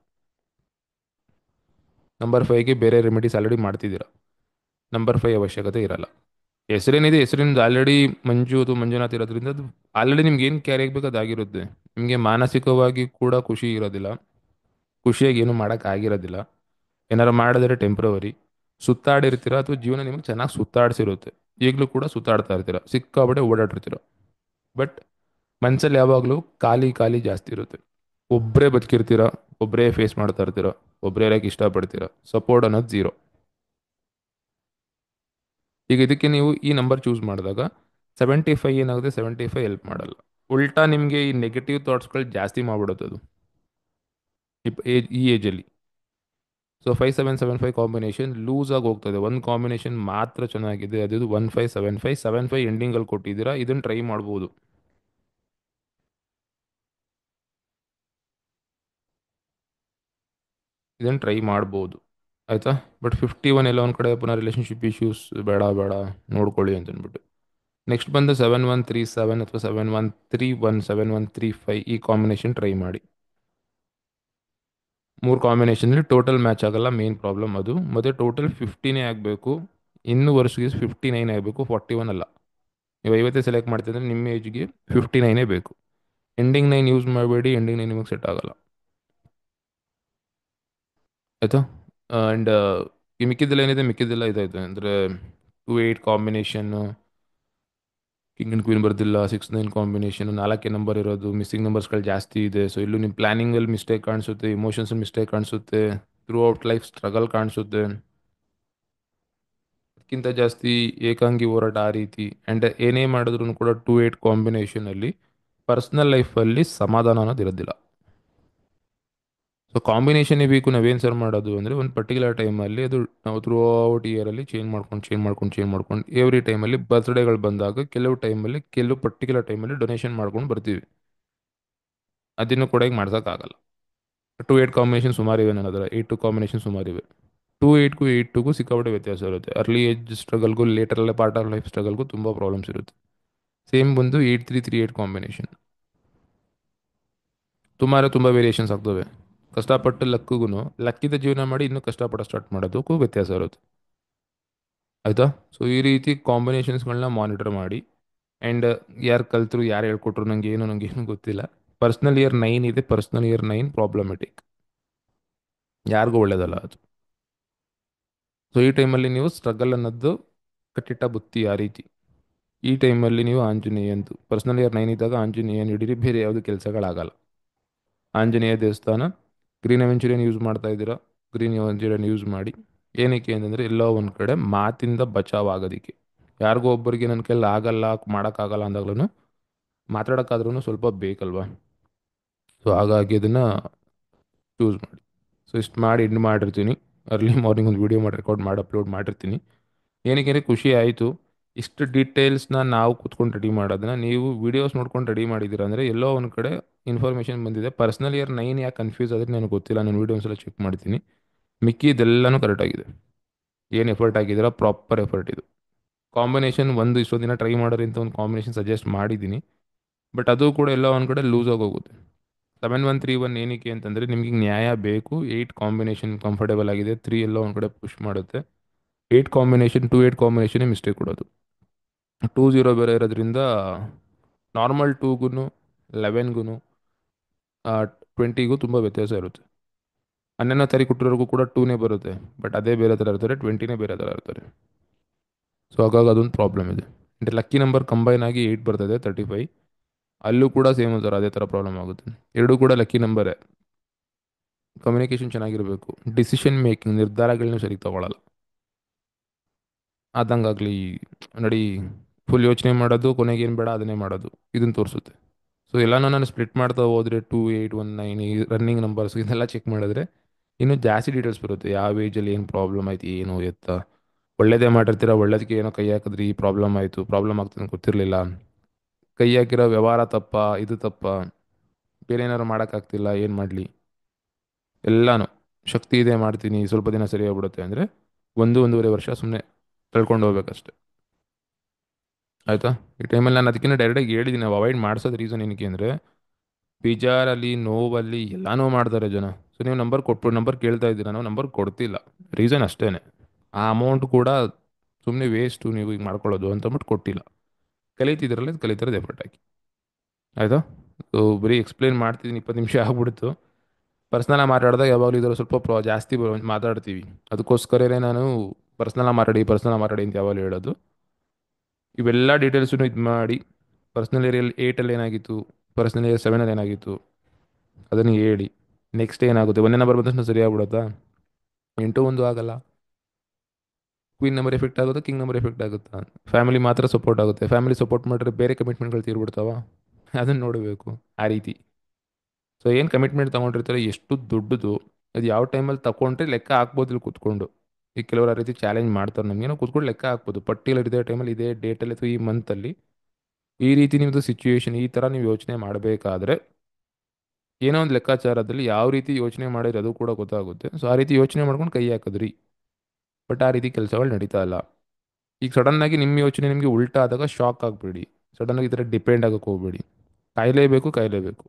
ನಂಬರ್ 5ಗೆ ಬೇರೆ ರೆಮಿಡೀಸ್ ಆಲ್ರೆಡಿ ಮಾಡ್ತಿದ್ದೀರಾ, ನಂಬರ್ 5 ಅವಶ್ಯಕತೆ ಇರಲ್ಲ. ಹೆಸರೇನಿದೆ, ಹೆಸರಿಂದ ಆಲ್ರೆಡಿ ಮಂಜು ಅಥವಾ ಮಂಜುನಾಥ್ ಇರೋದ್ರಿಂದ ಅದು ಆಲ್ರೆಡಿ ನಿಮ್ಗೆ ಏನು ಕ್ಯಾರಿ ಆಗಬೇಕು ಅದಾಗಿರುತ್ತೆ. ನಿಮಗೆ ಮಾನಸಿಕವಾಗಿ ಕೂಡ ಖುಷಿ ಇರೋದಿಲ್ಲ, ಖುಷಿಯಾಗಿ ಏನು ಮಾಡೋಕ್ಕಾಗಿರೋದಿಲ್ಲ. ಏನಾರು ಮಾಡಿದ್ರೆ ಟೆಂಪ್ರವರಿ. ಸುತ್ತಾಡಿರ್ತೀರ ಅಥವಾ ಜೀವನ ನಿಮಗೆ ಚೆನ್ನಾಗಿ ಸುತ್ತಾಡಿಸಿರುತ್ತೆ, ಈಗಲೂ ಕೂಡ ಸುತ್ತಾಡ್ತಾ ಇರ್ತೀರ, ಸಿಕ್ಕಾಬಟ್ಟೆ ಓಡಾಡಿರ್ತೀರ. ಬಟ್ ಮನಸ್ಸಲ್ಲಿ ಯಾವಾಗಲೂ ಖಾಲಿ ಖಾಲಿ ಜಾಸ್ತಿ ಇರುತ್ತೆ. ಒಬ್ಬರೇ ಬದುಕಿರ್ತೀರ, ಒಬ್ಬರೇ ಫೇಸ್ ಮಾಡ್ತಾ ಇರ್ತೀರ, ಒಬ್ಬರೇ ಇರೋಕ್ಕೆ ಇಷ್ಟಪಡ್ತೀರ, ಸಪೋರ್ಟ್ ಅನ್ನೋದು ಝೀರೋ. ಈಗ ಇದಕ್ಕೆ ನೀವು ಈ ನಂಬರ್ ಚೂಸ್ ಮಾಡಿದಾಗ 75 ಏನಾಗುತ್ತೆ, 75 ಹೆಲ್ಪ್ ಮಾಡಲ್ಲ. ಉಲ್ಟಾ ನಿಮಗೆ ಈ ನೆಗೆಟಿವ್ ಥಾಟ್ಸ್ಗಳು ಜಾಸ್ತಿ ಮಾಡ್ಬಿಡುತ್ತೆ ಅದು ಈ ಏಜಲ್ಲಿ. ಸೊ 5775 ಕಾಂಬಿನೇಷನ್ ಲೂಸ್ ಆಗಿ ಹೋಗ್ತದೆ. ಒಂದು ಕಾಂಬಿನೇಷನ್ ಮಾತ್ರ ಚೆನ್ನಾಗಿದೆ, ಅದು 1575 ಎಂಡಿಂಗಲ್ಲಿ ಕೊಟ್ಟಿದ್ದೀರಾ, ಇದನ್ನು ಟ್ರೈ ಮಾಡ್ಬೋದು. ಇದನ್ನು ಟ್ರೈ ಮಾಡ್ಬೋದು, ಆಯಿತಾ? ಬಟ್ 51 ಎಲ್ಲ ಒಂದು ಕಡೆ ಪುನಃ ರಿಲೇಷನ್ಶಿಪ್ ಇಶ್ಯೂಸ್, ಬೇಡ ಬೇಡ ನೋಡ್ಕೊಳ್ಳಿ ಅಂತ ಅಂದ್ಬಿಟ್ಟು. ನೆಕ್ಸ್ಟ್ ಬಂದು 7137 ಅಥವಾ 7131, 7135 ಈ ಕಾಂಬಿನೇಷನ್ ಟ್ರೈ ಮಾಡಿ. 3 ಕಾಂಬಿನೇಷನಲ್ಲಿ ಟೋಟಲ್ ಮ್ಯಾಚ್ ಆಗಲ್ಲ, ಮೇನ್ ಪ್ರಾಬ್ಲಮ್ ಅದು. ಮತ್ತು ಟೋಟಲ್ 50ನೇ ಆಗಬೇಕು, ಇನ್ನು ವರ್ಷಗೆ 59 ಆಗಬೇಕು, 41 ಅಲ್ಲ. ನೀವು 50 ಸೆಲೆಕ್ಟ್ ಮಾಡ್ತಿದ್ರೆ ನಿಮ್ಮ ಏಜ್ಗೆ 59 ಬೇಕು. ಎಂಡಿಂಗ್ 9 ಯೂಸ್ ಮಾಡಬೇಡಿ, ಎಂಡಿಂಗ್ 9 ನಿಮಗೆ ಸೆಟ್ ಆಗಲ್ಲ, ಆಯಿತಾ? ಆ್ಯಂಡ್ ಈ ಮಿಕ್ಕಿದ್ದೆಲ್ಲ ಏನಿದೆ, ಮಿಕ್ಕಿದ್ದೆಲ್ಲ ಇದಾಯಿತು ಅಂದರೆ 2 8 ಕಾಂಬಿನೇಷನ್ನು, ಕಿಂಗ್ ಆ್ಯಂಡ್ ಕ್ವೀನ್ ಬರ್ದಿಲ್ಲ, 6 9 ಕಾಂಬಿನೇಷನ್, 4 ನಂಬರ್ ಇರೋದು, ಮಿಸ್ಸಿಂಗ್ ನಂಬರ್ಸ್ಗಳು ಜಾಸ್ತಿ ಇದೆ. ಸೊ ಇಲ್ಲೂ ನಿಮ್ಮ ಪ್ಲಾನಿಂಗಲ್ಲಿ ಮಿಸ್ಟೇಕ್ ಕಾಣಿಸುತ್ತೆ, ಇಮೋಷನ್ಸಲ್ಲಿ ಮಿಸ್ಟೇಕ್ ಕಾಣಿಸುತ್ತೆ, ಥ್ರೂ ಔಟ್ ಲೈಫ್ ಸ್ಟ್ರಗಲ್ ಕಾಣಿಸುತ್ತೆ. ಅದಕ್ಕಿಂತ ಜಾಸ್ತಿ ಏಕಾಂಗಿ ಹೋರಾಟ ಆ ರೀತಿ. ಆ್ಯಂಡ್ ಏನೇ ಮಾಡಿದ್ರು ಕೂಡ 2 8 ಕಾಂಬಿನೇಷನಲ್ಲಿ ಪರ್ಸ್ನಲ್ ಲೈಫಲ್ಲಿ ಸಮಾಧಾನ ಅನ್ನೋದು ಇರೋದಿಲ್ಲ. ಸೊ ಕಾಂಬಿನೇಷನ್ನೇ ಬೇಕು. ನಾವೇನು ಸರ್ ಮಾಡೋದು ಅಂದರೆ ಒಂದು ಪರ್ಟಿಕ್ಯುಲರ್ ಟೈಮಲ್ಲಿ ಅದು ನಾವು ಥ್ರೂ ಔಟ್ ಇಯರಲ್ಲಿ ಚೇಂಜ್ ಮಾಡ್ಕೊಂಡು ಎವ್ರಿ ಟೈಮಲ್ಲಿ ಬರ್ತ್ಡೇಗಳು ಬಂದಾಗ ಕೆಲವು ಟೈಮಲ್ಲಿ ಕೆಲವು ಪರ್ಟಿಕ್ಯುಲರ್ ಟೈಮಲ್ಲಿ ಡೊನೇಷನ್ ಮಾಡ್ಕೊಂಡು ಬರ್ತೀವಿ. ಅದನ್ನು ಕೂಡ ಈಗ ಮಾಡ್ಸೋಕ್ಕಾಗಲ್ಲ. 2 8 ಕಾಂಬಿನೇಷನ್ ಸುಮಾರಿವೆ, ನನ್ನ ಹತ್ರ 8 ಕಾಂಬಿನೇಷನ್ ಸುಮಾರಿವೆ. 2 8ಗೂ 8ಗೂ ಸಿಕ್ಕಾಪಟ್ಟೆ ವ್ಯತ್ಯಾಸ ಇರುತ್ತೆ. ಅರ್ಲಿ ಏಜ್ ಸ್ಟ್ರಗಲ್ಗೂ ಲೇಟರಲ್ಲ ಪಾರ್ಟ್ ಆಫ್ ಲೈಫ್ ಸ್ಟ್ರಗಲ್ಗೂ ತುಂಬ ಪ್ರಾಬ್ಲಮ್ಸ್ ಇರುತ್ತೆ. ಸೇಮ್ ಬಂದು 8338 ಕಾಂಬಿನೇಷನ್ ತುಂಬ ವೇರಿಯೇಷನ್ಸ್ ಆಗ್ತವೆ. ಕಷ್ಟಪಟ್ಟು ಲಕ್ಕಿದ ಜೀವನ ಮಾಡಿ ಇನ್ನೂ ಕಷ್ಟಪಟ್ಟು ಸ್ಟಾರ್ಟ್ ಮಾಡೋದಕ್ಕೂ ವ್ಯತ್ಯಾಸ ಇರುತ್ತೆ, ಆಯಿತಾ? ಸೊ ಈ ರೀತಿ ಕಾಂಬಿನೇಷನ್ಸ್ಗಳನ್ನ ಮಾನಿಟರ್ ಮಾಡಿ. ಆ್ಯಂಡ್ ಯಾರು ಕಲ್ತರು, ಯಾರು ಹೇಳ್ಕೊಟ್ರು, ನನಗೇನು ಗೊತ್ತಿಲ್ಲ. ಪರ್ಸ್ನಲ್ ಇಯರ್ 9 ಇದೆ, ಪರ್ಸ್ನಲ್ ಇಯರ್ 9 ಪ್ರಾಬ್ಲಮೆಟಿಕ್, ಯಾರಿಗೂ ಒಳ್ಳೇದಲ್ಲ ಅದು. ಸೊ ಈ ಟೈಮಲ್ಲಿ ನೀವು ಸ್ಟ್ರಗಲ್ ಅನ್ನೋದು ಕಟ್ಟಿಟ್ಟ ಬುತ್ತಿ ಆ ರೀತಿ. ಈ ಟೈಮಲ್ಲಿ ನೀವು ಆಂಜನೇಯಂದು ಪರ್ಸ್ನಲ್ ಇಯರ್ 9 ಇದ್ದಾಗ ಆಂಜನೇಯನ್ ಹಿಡೀರಿ, ಬೇರೆ ಯಾವುದು ಕೆಲಸಗಳಾಗಲ್ಲ. ಆಂಜನೇಯ ದೇವಸ್ಥಾನ, ಗ್ರೀನ್ ಅವೆಂಚುರಿಯನ್ ಯೂಸ್ ಮಾಡ್ತಾ ಇದ್ದೀರಾ, ಗ್ರೀನ್ ಅವೆಂಚುರಿಯನ್ ಯೂಸ್ ಮಾಡಿ. ಏನಕ್ಕೆ ಅಂತಂದರೆ ಎಲ್ಲೋ ಒಂದು ಕಡೆ ಮಾತಿಂದ ಬಚಾವ್ ಆಗೋದಕ್ಕೆ. ಯಾರಿಗೋ ಒಬ್ಬರಿಗೆ ನನ್ನ ಕೈಲಿ ಆಗಲ್ಲ, ಮಾಡೋಕ್ಕಾಗಲ್ಲ ಅಂದಾಗ್ಲೂ ಮಾತಾಡೋಕ್ಕಾದ್ರೂ ಸ್ವಲ್ಪ ಬೇಕಲ್ವಾ? ಸೊ ಹಾಗಾಗಿ ಅದನ್ನು ಚೂಸ್ ಮಾಡಿ. ಸೊ ಇಷ್ಟು ಮಾಡಿ ಎಂಡ್ ಮಾಡಿರ್ತೀನಿ. ಅರ್ಲಿ ಮಾರ್ನಿಂಗ್ ಒಂದು ವೀಡಿಯೋ ಮಾಡಿ ರೆಕಾರ್ಡ್ ಮಾಡಿ ಅಪ್ಲೋಡ್ ಮಾಡಿರ್ತೀನಿ. ಏನಕ್ಕೆ ಖುಷಿ ಆಯಿತು. ಇಷ್ಟು ಡೀಟೇಲ್ಸ್ನ ನಾವು ಕೂತ್ಕೊಂಡು ರೆಡಿ ಮಾಡೋದನ್ನ ನೀವು ವಿಡಿಯೋಸ್ ನೋಡ್ಕೊಂಡು ರೆಡಿ ಮಾಡಿದ್ದೀರಾ ಅಂದರೆ ಎಲ್ಲೋ ಒಂದು ಕಡೆ ಇನ್ಫಾರ್ಮೇಷನ್ ಬಂದಿದೆ. ಪರ್ಸ್ನಲ್ ಇಯರ್ 9 ಯಾಕೆ ಕನ್ಫ್ಯೂಸ್ ಆದರೆ ನನಗೆ ಗೊತ್ತಿಲ್ಲ, ನಾನು ವಿಡಿಯೋ ಒಂದ್ಸಲ ಚೆಕ್ ಮಾಡ್ತೀನಿ. ಮಿಕ್ಕಿದೆಲ್ಲನೂ ಕರೆಕ್ಟಾಗಿದೆ. ಏನು ಎಫರ್ಟ್ ಆಗಿದ್ದೀರಾ ಪ್ರಾಪರ್ ಎಫರ್ಟ್ ಇದು. ಕಾಂಬಿನೇಷನ್ ಒಂದು ಇಷ್ಟೊಂದು ದಿನ ಟ್ರೈ ಮಾಡೋರಿ ಅಂತ ಒಂದು ಕಾಂಬಿನೇಷನ್ ಸಜೆಸ್ಟ್ ಮಾಡಿದ್ದೀನಿ, ಬಟ್ ಅದು ಕೂಡ ಎಲ್ಲ ಒಂದು ಕಡೆ ಲೂಸ್ ಆಗೋಗುತ್ತೆ. 7131 ಏನಕ್ಕೆ ಅಂತಂದರೆ ನಿಮಗೆ ನ್ಯಾಯ ಬೇಕು. 8 ಕಾಂಬಿನೇಷನ್ ಕಂಫರ್ಟೇಬಲ್ ಆಗಿದೆ, 3 ಎಲ್ಲ ಒಂದು ಕಡೆ ಪುಷ್ ಮಾಡುತ್ತೆ. 8 ಕಾಂಬಿನೇಷನ್ 8 ಕಾಂಬಿನೇಷನ್ನೇ ಮಿಸ್ಟೇಕ್ ಕೊಡೋದು. 20 ಬೇರೆ ಇರೋದ್ರಿಂದ ನಾರ್ಮಲ್ 2ಗೂ 11ಗೂ 20ಗೂ ತುಂಬ ವ್ಯತ್ಯಾಸ ಇರುತ್ತೆ. 11ನೇ ತಾರೀಕು ಕೊಟ್ಟಿರೋರ್ಗೂ ಕೂಡ 2ನೇ ಬರುತ್ತೆ, ಬಟ್ ಅದೇ ಬೇರೆ ಥರ ಇರ್ತಾರೆ, 20ನೇ ಬೇರೆ ಥರ ಇರ್ತಾರೆ. ಸೊ ಹಾಗಾಗಿ ಅದೊಂದು ಪ್ರಾಬ್ಲಮ್ ಇದೆ. ಅಂದರೆ ಲಕ್ಕಿ ನಂಬರ್ ಕಂಬೈನ್ ಆಗಿ 8 ಬರ್ತದೆ 35. ಅಲ್ಲೂ ಕೂಡ ಸೇಮ್ ಥರ ಅದೇ ಥರ ಪ್ರಾಬ್ಲಮ್ ಆಗುತ್ತೆ. ಎರಡೂ ಕೂಡ ಲಕ್ಕಿ ನಂಬರೇ. ಕಮ್ಯುನಿಕೇಷನ್ ಚೆನ್ನಾಗಿರಬೇಕು, ಡಿಸಿಷನ್ ಮೇಕಿಂಗ್ ನಿರ್ಧಾರಗಳನ್ನ ಸರಿ ತಗೊಳ್ಳಲ್ಲ. ಆದಂಗಾಗಲಿ ನೋಡಿ, ಫುಲ್ ಯೋಚನೆ ಮಾಡೋದು, ಕೊನೆಗೆ ಏನು ಬೇಡ ಅದನ್ನೇ ಮಾಡೋದು, ಇದನ್ನು ತೋರಿಸುತ್ತೆ. ಸೊ ಎಲ್ಲನೂ ನಾನು ಸ್ಪ್ಲಿಟ್ ಮಾಡ್ತಾ ಹೋದರೆ 2819 ಈ ರನ್ನಿಂಗ್ ನಂಬರ್ಸ್ ಇದೆಲ್ಲ ಚೆಕ್ ಮಾಡಿದ್ರೆ ಇನ್ನೂ ಜಾಸ್ತಿ ಡೀಟೇಲ್ಸ್ ಬರುತ್ತೆ. ಯಾವ ಏಜಲ್ಲಿ ಏನು ಪ್ರಾಬ್ಲಮ್ ಆಯ್ತು, ಏನು ಎತ್ತ. ಒಳ್ಳೇದೇ ಮಾಡಿರ್ತೀರ, ಒಳ್ಳೇದಕ್ಕೆ ಏನೋ ಕೈ ಹಾಕಿದ್ರಿ ಪ್ರಾಬ್ಲಮ್ ಆಯಿತು, ಪ್ರಾಬ್ಲಮ್ ಆಗ್ತದೆ ಗೊತ್ತಿರಲಿಲ್ಲ. ಕೈ ಹಾಕಿರೋ ವ್ಯವಹಾರ ತಪ್ಪ, ಇದು ತಪ್ಪ, ಬೇರೆ ಏನಾದ್ರು ಮಾಡೋಕ್ಕಾಗ್ತಿಲ್ಲ, ಏನು ಮಾಡಲಿ. ಎಲ್ಲನೂ ಶಕ್ತಿ ಇದೆ ಮಾಡ್ತೀನಿ, ಸ್ವಲ್ಪ ದಿನ ಸರಿ ಹೋಗ್ಬಿಡುತ್ತೆ ಅಂದರೆ 1-1.5 ವರ್ಷ ಸುಮ್ಮನೆ ತಳ್ಕೊಂಡು ಹೋಗ್ಬೇಕಷ್ಟೆ. ಆಯಿತಾ. ಈ ಟೈಮಲ್ಲಿ ನಾನು ಅದಕ್ಕಿಂತ ಡೈರೆಕ್ಟಾಗಿ ಹೇಳಿದ್ದೀನಿ, ನಾವು ಅವಾಯ್ಡ್ ಮಾಡಿಸೋದು ರೀಸನ್ ಏನಕ್ಕೆ ಅಂದರೆ ಬೇಜಾರಲ್ಲಿ ನೋವಲ್ಲಿ ಎಲ್ಲನೂ ಮಾಡ್ತಾರೆ ಜನ. ಸೊ ನೀವು ನಂಬರ್ ಕೊಟ್ಬಿಟ್ಟು ನಂಬರ್ ಕೇಳ್ತಾ ಇದ್ದೀರಾ, ನಾವು ನಂಬರ್ ಕೊಡ್ತಿಲ್ಲ, ರೀಸನ್ ಅಷ್ಟೇ. ಆ ಅಮೌಂಟ್ ಕೂಡ ಸುಮ್ಮನೆ ವೇಸ್ಟು ನೀವು ಈಗ ಮಾಡ್ಕೊಳ್ಳೋದು ಅಂತಂದ್ಬಿಟ್ಟು ಕೊಟ್ಟಿಲ್ಲ. ಕಲಿತಿದ್ರಲ್ಲ ಇದು ಕಲಿತಿರೋದು ಎಫರ್ಟ್ ಹಾಕಿ. ಆಯಿತಾ. ಸೊ ಬರೀ ಎಕ್ಸ್ಪ್ಲೇನ್ ಮಾಡ್ತಿದ್ದೀನಿ, 20 ನಿಮಿಷ ಆಗ್ಬಿಡ್ತು. ಪರ್ಸ್ನಲಾಗಿ ಮಾತಾಡಿದಾಗ ಯಾವಾಗಲೂ ಇದರ ಸ್ವಲ್ಪ ಜಾಸ್ತಿ ಮಾತಾಡ್ತೀವಿ. ಅದಕ್ಕೋಸ್ಕರನೇ ನಾನು ಪರ್ಸ್ನಲಾಗಿ ಮಾತಾಡಿ ಅಂತ ಯಾವಾಗಲೂ ಹೇಳೋದು. ಇವೆಲ್ಲ ಡೀಟೇಲ್ಸನ್ನು ಇದು ಮಾಡಿ, ಪರ್ಸ್ನಲ್ ಏರಿಯಲ್ಲಿ 8ಅಲ್ಲಿ ಏನಾಗಿತ್ತು, ಪರ್ಸ್ನಲ್ ಏರಿಯಾ 7ಅಲ್ಲಿ ಏನಾಗಿತ್ತು ಅದನ್ನು ಹೇಳಿ. ನೆಕ್ಸ್ಟ್ ಏನಾಗುತ್ತೆ, ಒಂದೇ ನಂಬರ್ ಬಂದ ತಕ್ಷಣ ಸರಿ ಆಗ್ಬಿಡುತ್ತಾ? 8 1 ಆಗಲ್ಲ. ಕ್ವೀನ್ ನಂಬರ್ ಎಫೆಕ್ಟ್ ಆಗುತ್ತೆ, ಕಿಂಗ್ ನಂಬರ್ ಎಫೆಕ್ಟ್ ಆಗುತ್ತಾ? ಫ್ಯಾಮಿಲಿ ಮಾತ್ರ ಸಪೋರ್ಟ್ ಆಗುತ್ತೆ. ಫ್ಯಾಮಿಲಿ ಸಪೋರ್ಟ್ ಮಾಡಿದ್ರೆ ಬೇರೆ ಕಮಿಟ್ಮೆಂಟ್ಗಳು ತೀರ್ಬಿಡ್ತಾವ, ಅದನ್ನು ನೋಡಬೇಕು ಆ ರೀತಿ. ಸೊ ಏನು ಕಮಿಟ್ಮೆಂಟ್ ತೊಗೊಂಡಿರ್ತಾರೆ, ಎಷ್ಟು ದೊಡ್ಡದು, ಅದು ಯಾವ ಟೈಮಲ್ಲಿ ತಗೊಂಡ್ರೆ ಲೆಕ್ಕ ಹಾಕ್ಬೋದು ಇಲ್ಲಿ ಕೂತ್ಕೊಂಡು. ಈಗ ಕೆಲವರು ಆ ರೀತಿ ಚಾಲೆಂಜ್ ಮಾಡ್ತಾರೆ ನಮಗೇನೋ, ಕೂತ್ಕೊಂಡು ಲೆಕ್ಕ ಹಾಕ್ಬೋದು ಪಟ್ಟಿಯಲ್ಲಿ ಇದೇ ಟೈಮಲ್ಲಿ ಇದೇ ಡೇಟಲ್ಲಿ ಅಥವಾ ಈ ಮಂತಲ್ಲಿ ಈ ರೀತಿ ನಿಮ್ಮದು ಸಿಚುವೇಶನ್ ಈ ಥರ ನೀವು ಯೋಚನೆ ಮಾಡಬೇಕಾದ್ರೆ ಏನೋ ಒಂದು ಲೆಕ್ಕಾಚಾರದಲ್ಲಿ ಯಾವ ರೀತಿ ಯೋಚನೆ ಮಾಡಿದ್ರೆ ಅದು ಕೂಡ ಗೊತ್ತಾಗುತ್ತೆ. ಸೊ ಆ ರೀತಿ ಯೋಚನೆ ಮಾಡ್ಕೊಂಡು ಕೈ ಹಾಕಿದ್ರಿ, ಬಟ್ ಆ ರೀತಿ ಕೆಲಸಗಳು ನಡೀತಾ ಇಲ್ಲ. ಈಗ ಸಡನ್ನಾಗಿ ನಿಮ್ಮ ಯೋಚನೆ ನಿಮಗೆ ಉಲ್ಟಾ ಆದಾಗ ಶಾಕ್ ಆಗಬೇಡಿ, ಸಡನ್ನಾಗಿ ಈ ಥರ ಡಿಪೆಂಡ್ ಆಗೋಕ್ಕೆ ಹೋಗಬೇಡಿ. ಕಾಯಲೇಬೇಕು.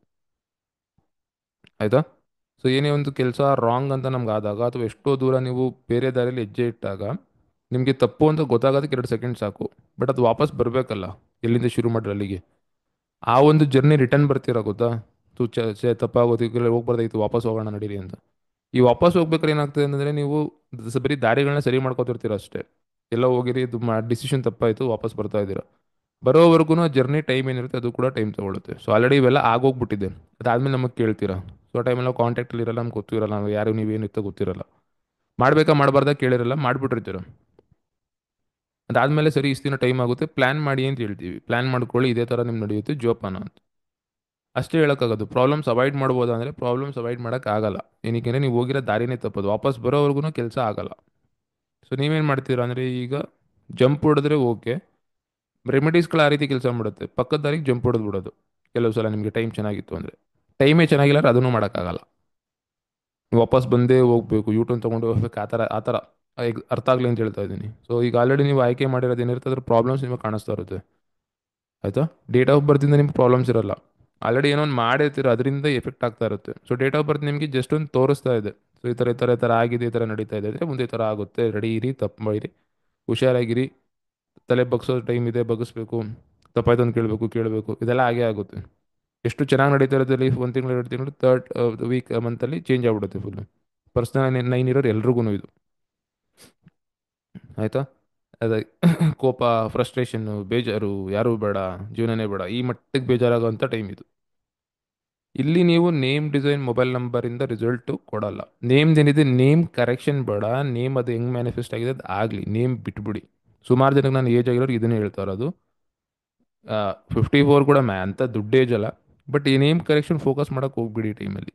ಆಯಿತಾ. ಸೊ ಏನೇ ಒಂದು ಕೆಲಸ ರಾಂಗ್ ಅಂತ ನಮ್ಗೆ ಆದಾಗ ಅಥವಾ ಎಷ್ಟೋ ದೂರ ನೀವು ಬೇರೆ ದಾರಿಯಲ್ಲಿ ಹೆಜ್ಜೆ ಇಟ್ಟಾಗ ನಿಮಗೆ ತಪ್ಪು ಅಂತ ಗೊತ್ತಾಗೋದಕ್ಕೆ 2 ಸೆಕೆಂಡ್ ಸಾಕು, ಬಟ್ ಅದು ವಾಪಸ್ ಬರಬೇಕಲ್ಲ, ಎಲ್ಲಿಂದ ಶುರು ಮಾಡ್ರೆ ಅಲ್ಲಿಗೆ. ಆ ಒಂದು ಜರ್ನಿ ರಿಟರ್ನ್ ಬರ್ತೀರಾ ಗೊತ್ತಾ. ತಪ್ಪಾಗೋದು ಹೋಗ್ಬಾರ್ದಾಗಿತ್ತು, ವಾಪಸ್ ಹೋಗೋಣ ನಡೀರಿ ಅಂತ. ಈ ವಾಪಸ್ ಹೋಗ್ಬೇಕಾದ್ರೆ ಏನಾಗ್ತದೆ ಅಂದರೆ ನೀವು ಬರೀ ದಾರಿಗಳನ್ನ ಸರಿ ಮಾಡ್ಕೊತಿರ್ತೀರ ಅಷ್ಟೇ. ಎಲ್ಲ ಹೋಗಿರಿ, ಇದು ಡಿಸಿಷನ್ ತಪ್ಪಾಯಿತು, ವಾಪಸ್ ಬರ್ತಾ ಇದ್ದೀರಾ. ಬರೋವರೆಗೂ ಜರ್ನಿ ಟೈಮ್ ಏನಿರುತ್ತೆ ಅದು ಕೂಡ ಟೈಮ್ ತೊಗೊಳುತ್ತೆ. ಸೊ ಆಲ್ರೆಡಿ ಇವೆಲ್ಲ ಆಗೋಗ್ಬಿಟ್ಟಿದೆ. ಅದಾದಮೇಲೆ ನಮಗೆ ಕೇಳ್ತೀರಾ. ಸೊ ಆ ಟೈಮೆಲ್ಲ ಕಾಂಟ್ಯಾಕ್ಟಲ್ಲಿ ಇರಲ್ಲ, ನಮ್ಗೆ ಗೊತ್ತಿರಲ್ಲ, ನಾವು ಯಾರು ನೀವೇನಿತ್ತು ಗೊತ್ತಿರಲ್ಲ, ಮಾಡಬೇಕಾ ಮಾಡಬಾರ್ದ ಕೇಳಿರಲ್ಲ, ಮಾಡಿಬಿಟ್ಟಿರ್ತೀರ. ಅದಾದಮೇಲೆ ಸರಿ ಇಷ್ಟು ದಿನ ಟೈಮ್ ಆಗುತ್ತೆ, ಪ್ಲ್ಯಾನ್ ಮಾಡಿ ಅಂತ ಹೇಳ್ತೀವಿ. ಪ್ಲ್ಯಾನ್ ಮಾಡ್ಕೊಳ್ಳಿ, ಇದೇ ಥರ ನಿಮ್ಗೆ ನಡೆಯುತ್ತೆ ಜೋಪಾನ ಅಂತ ಅಷ್ಟೇ ಹೇಳೋಕ್ಕಾಗೋದು. ಪ್ರಾಬ್ಲಮ್ಸ್ ಅವಾಯ್ಡ್ ಮಾಡ್ಬೋದಾ ಅಂದರೆ ಪ್ರಾಬ್ಲಮ್ಸ್ ಅವಾಯ್ಡ್ ಮಾಡೋಕ್ಕಾಗಲ್ಲ. ಏನಕ್ಕೆ ನೀವು ಹೋಗಿರೋ ದಾರಿನೇ ತಪ್ಪೋದು, ವಾಪಸ್ ಬರೋವರೆಗೂ ಕೆಲಸ ಆಗಲ್ಲ. ಸೊ ನೀವೇನು ಮಾಡ್ತೀರಾ ಅಂದರೆ ಈಗ ಜಂಪ್ ಹೊಡೆದ್ರೆ ಓಕೆ, ರೆಮಿಡೀಸ್ಗಳು ಆ ರೀತಿ ಕೆಲಸ ಮಾಡುತ್ತೆ. ಪಕ್ಕದ ದಾರಿಗೆ ಜಂಪ್ ಹೊಡೆದು ಬಿಡೋದು ಕೆಲವು ಸಲ ನಿಮಗೆ ಟೈಮ್ ಚೆನ್ನಾಗಿತ್ತು ಅಂದರೆ. ಟೈಮೇ ಚೆನ್ನಾಗಿಲ್ಲ ಅಂದ್ರೆ ಅದನ್ನು ಮಾಡೋಕ್ಕಾಗಲ್ಲ. ನೀವು ವಾಪಸ್ ಬಂದೇ ಹೋಗಬೇಕು, ಯೂಟರ್ನ್ ತೊಗೊಂಡು ಹೋಗ್ಬೇಕು, ಆ ಥರ ಈಗ ಅರ್ಥ ಆಗಲಿ ಅಂತ ಹೇಳ್ತಾ ಇದ್ದೀನಿ. ಸೊ ಈಗ ಆಲ್ರೆಡಿ ನೀವು ಆಯ್ಕೆ ಮಾಡಿರೋದು ಏನಿರುತ್ತೆ ಅದ್ರ ಪ್ರಾಬ್ಲಮ್ಸ್ ನಿಮಗೆ ಕಾಣಿಸ್ತಾ ಇರುತ್ತೆ. ಆಯಿತಾ. ಡೇಟ್ ಆಫ್ ಬರ್ತಿಂದ ನಿಮ್ಗೆ ಪ್ರಾಬ್ಲಮ್ಸ್ ಇರಲ್ಲ, ಆಲ್ರೆಡಿ ಏನೋ ಒಂದು ಮಾಡಿರ್ತೀರ ಅದರಿಂದ ಎಫೆಕ್ಟ್ ಆಗ್ತಾ ಇರುತ್ತೆ. ಸೊ ಡೇಟ್ ಆಫ್ ಬರ್ತ್ ನಿಮಗೆ ಜಸ್ಟ್ ಒಂದು ತೋರಿಸ್ತಾ ಇದೆ, ಸೊ ಈ ಥರ ಆಗಿದೆ, ಈ ಥರ ನಡೀತಾ ಇದೆ ಅಂದರೆ ಮುಂದೆ ಈ ಥರ ಆಗುತ್ತೆ, ರೆಡಿ ಇರಿ, ತಪ್ಪು ಮಾಡಿರಿ, ಹುಷಾರಾಗಿರಿ. ತಲೆ ಬಗ್ಸೋ ಟೈಮ್ ಇದೆ, ಬಗ್ಗಿಸ್ಬೇಕು. ತಪ್ಪಾಯ್ತು ಅಂತ ಕೇಳಬೇಕು, ಇದೆಲ್ಲ ಆಗೇ ಆಗುತ್ತೆ. ಎಷ್ಟು ಚೆನ್ನಾಗಿ ನಡೀತಾ ಇರೋದು ಲೈಫ್ 1 ತಿಂಗಳು 2 ತಿಂಗಳು, ಥರ್ಡ್ ವೀಕ್ ಮಂತಲ್ಲಿ ಚೇಂಜ್ ಆಗ್ಬಿಡುತ್ತೆ ಫುಲ್ಲು. ಪರ್ಸ್ನಲ್ 9 ಇರೋರು ಎಲ್ರಿಗೂ ಇದು. ಆಯಿತಾ. ಅದೇ ಕೋಪ, ಫ್ರಸ್ಟ್ರೇಷನ್ನು, ಬೇಜಾರು, ಯಾರೂ ಬೇಡ, ಜೀವನನೇ ಬೇಡ, ಈ ಮಟ್ಟಿಗೆ ಬೇಜಾರಾಗೋಂಥ ಟೈಮ್ ಇದು. ಇಲ್ಲಿ ನೀವು ನೇಮ್ ಡಿಸೈನ್ ಮೊಬೈಲ್ ನಂಬರಿಂದ ರಿಸಲ್ಟು ಕೊಡಲ್ಲ. ನೇಮ್ದೇನಿದೆ ನೇಮ್ ಕರೆಕ್ಷನ್ ಬೇಡ, ನೇಮ್ ಅದು ಹೆಂಗೆ ಮ್ಯಾನಿಫೆಸ್ಟ್ ಆಗಿದೆ ಅದು ಆಗಲಿ, ನೇಮ್ ಬಿಟ್ಬಿಡಿ. ಸುಮಾರು ಜನಕ್ಕೆ ನಾನು ಏಜ್ ಆಗಿರೋರು ಇದನ್ನೇ ಹೇಳ್ತಾ ಇರೋದು. 54 ಕೂಡ ಅಂತ ದುಡ್ಡು ಏಜ್ ಅಲ್ಲ, ಬಟ್ ಈ ನೇಮ್ ಕರೆಕ್ಷನ್ ಫೋಕಸ್ ಮಾಡೋಕ್ಕೆ ಹೋಗ್ಬಿಡಿ ಈ ಟೈಮಲ್ಲಿ.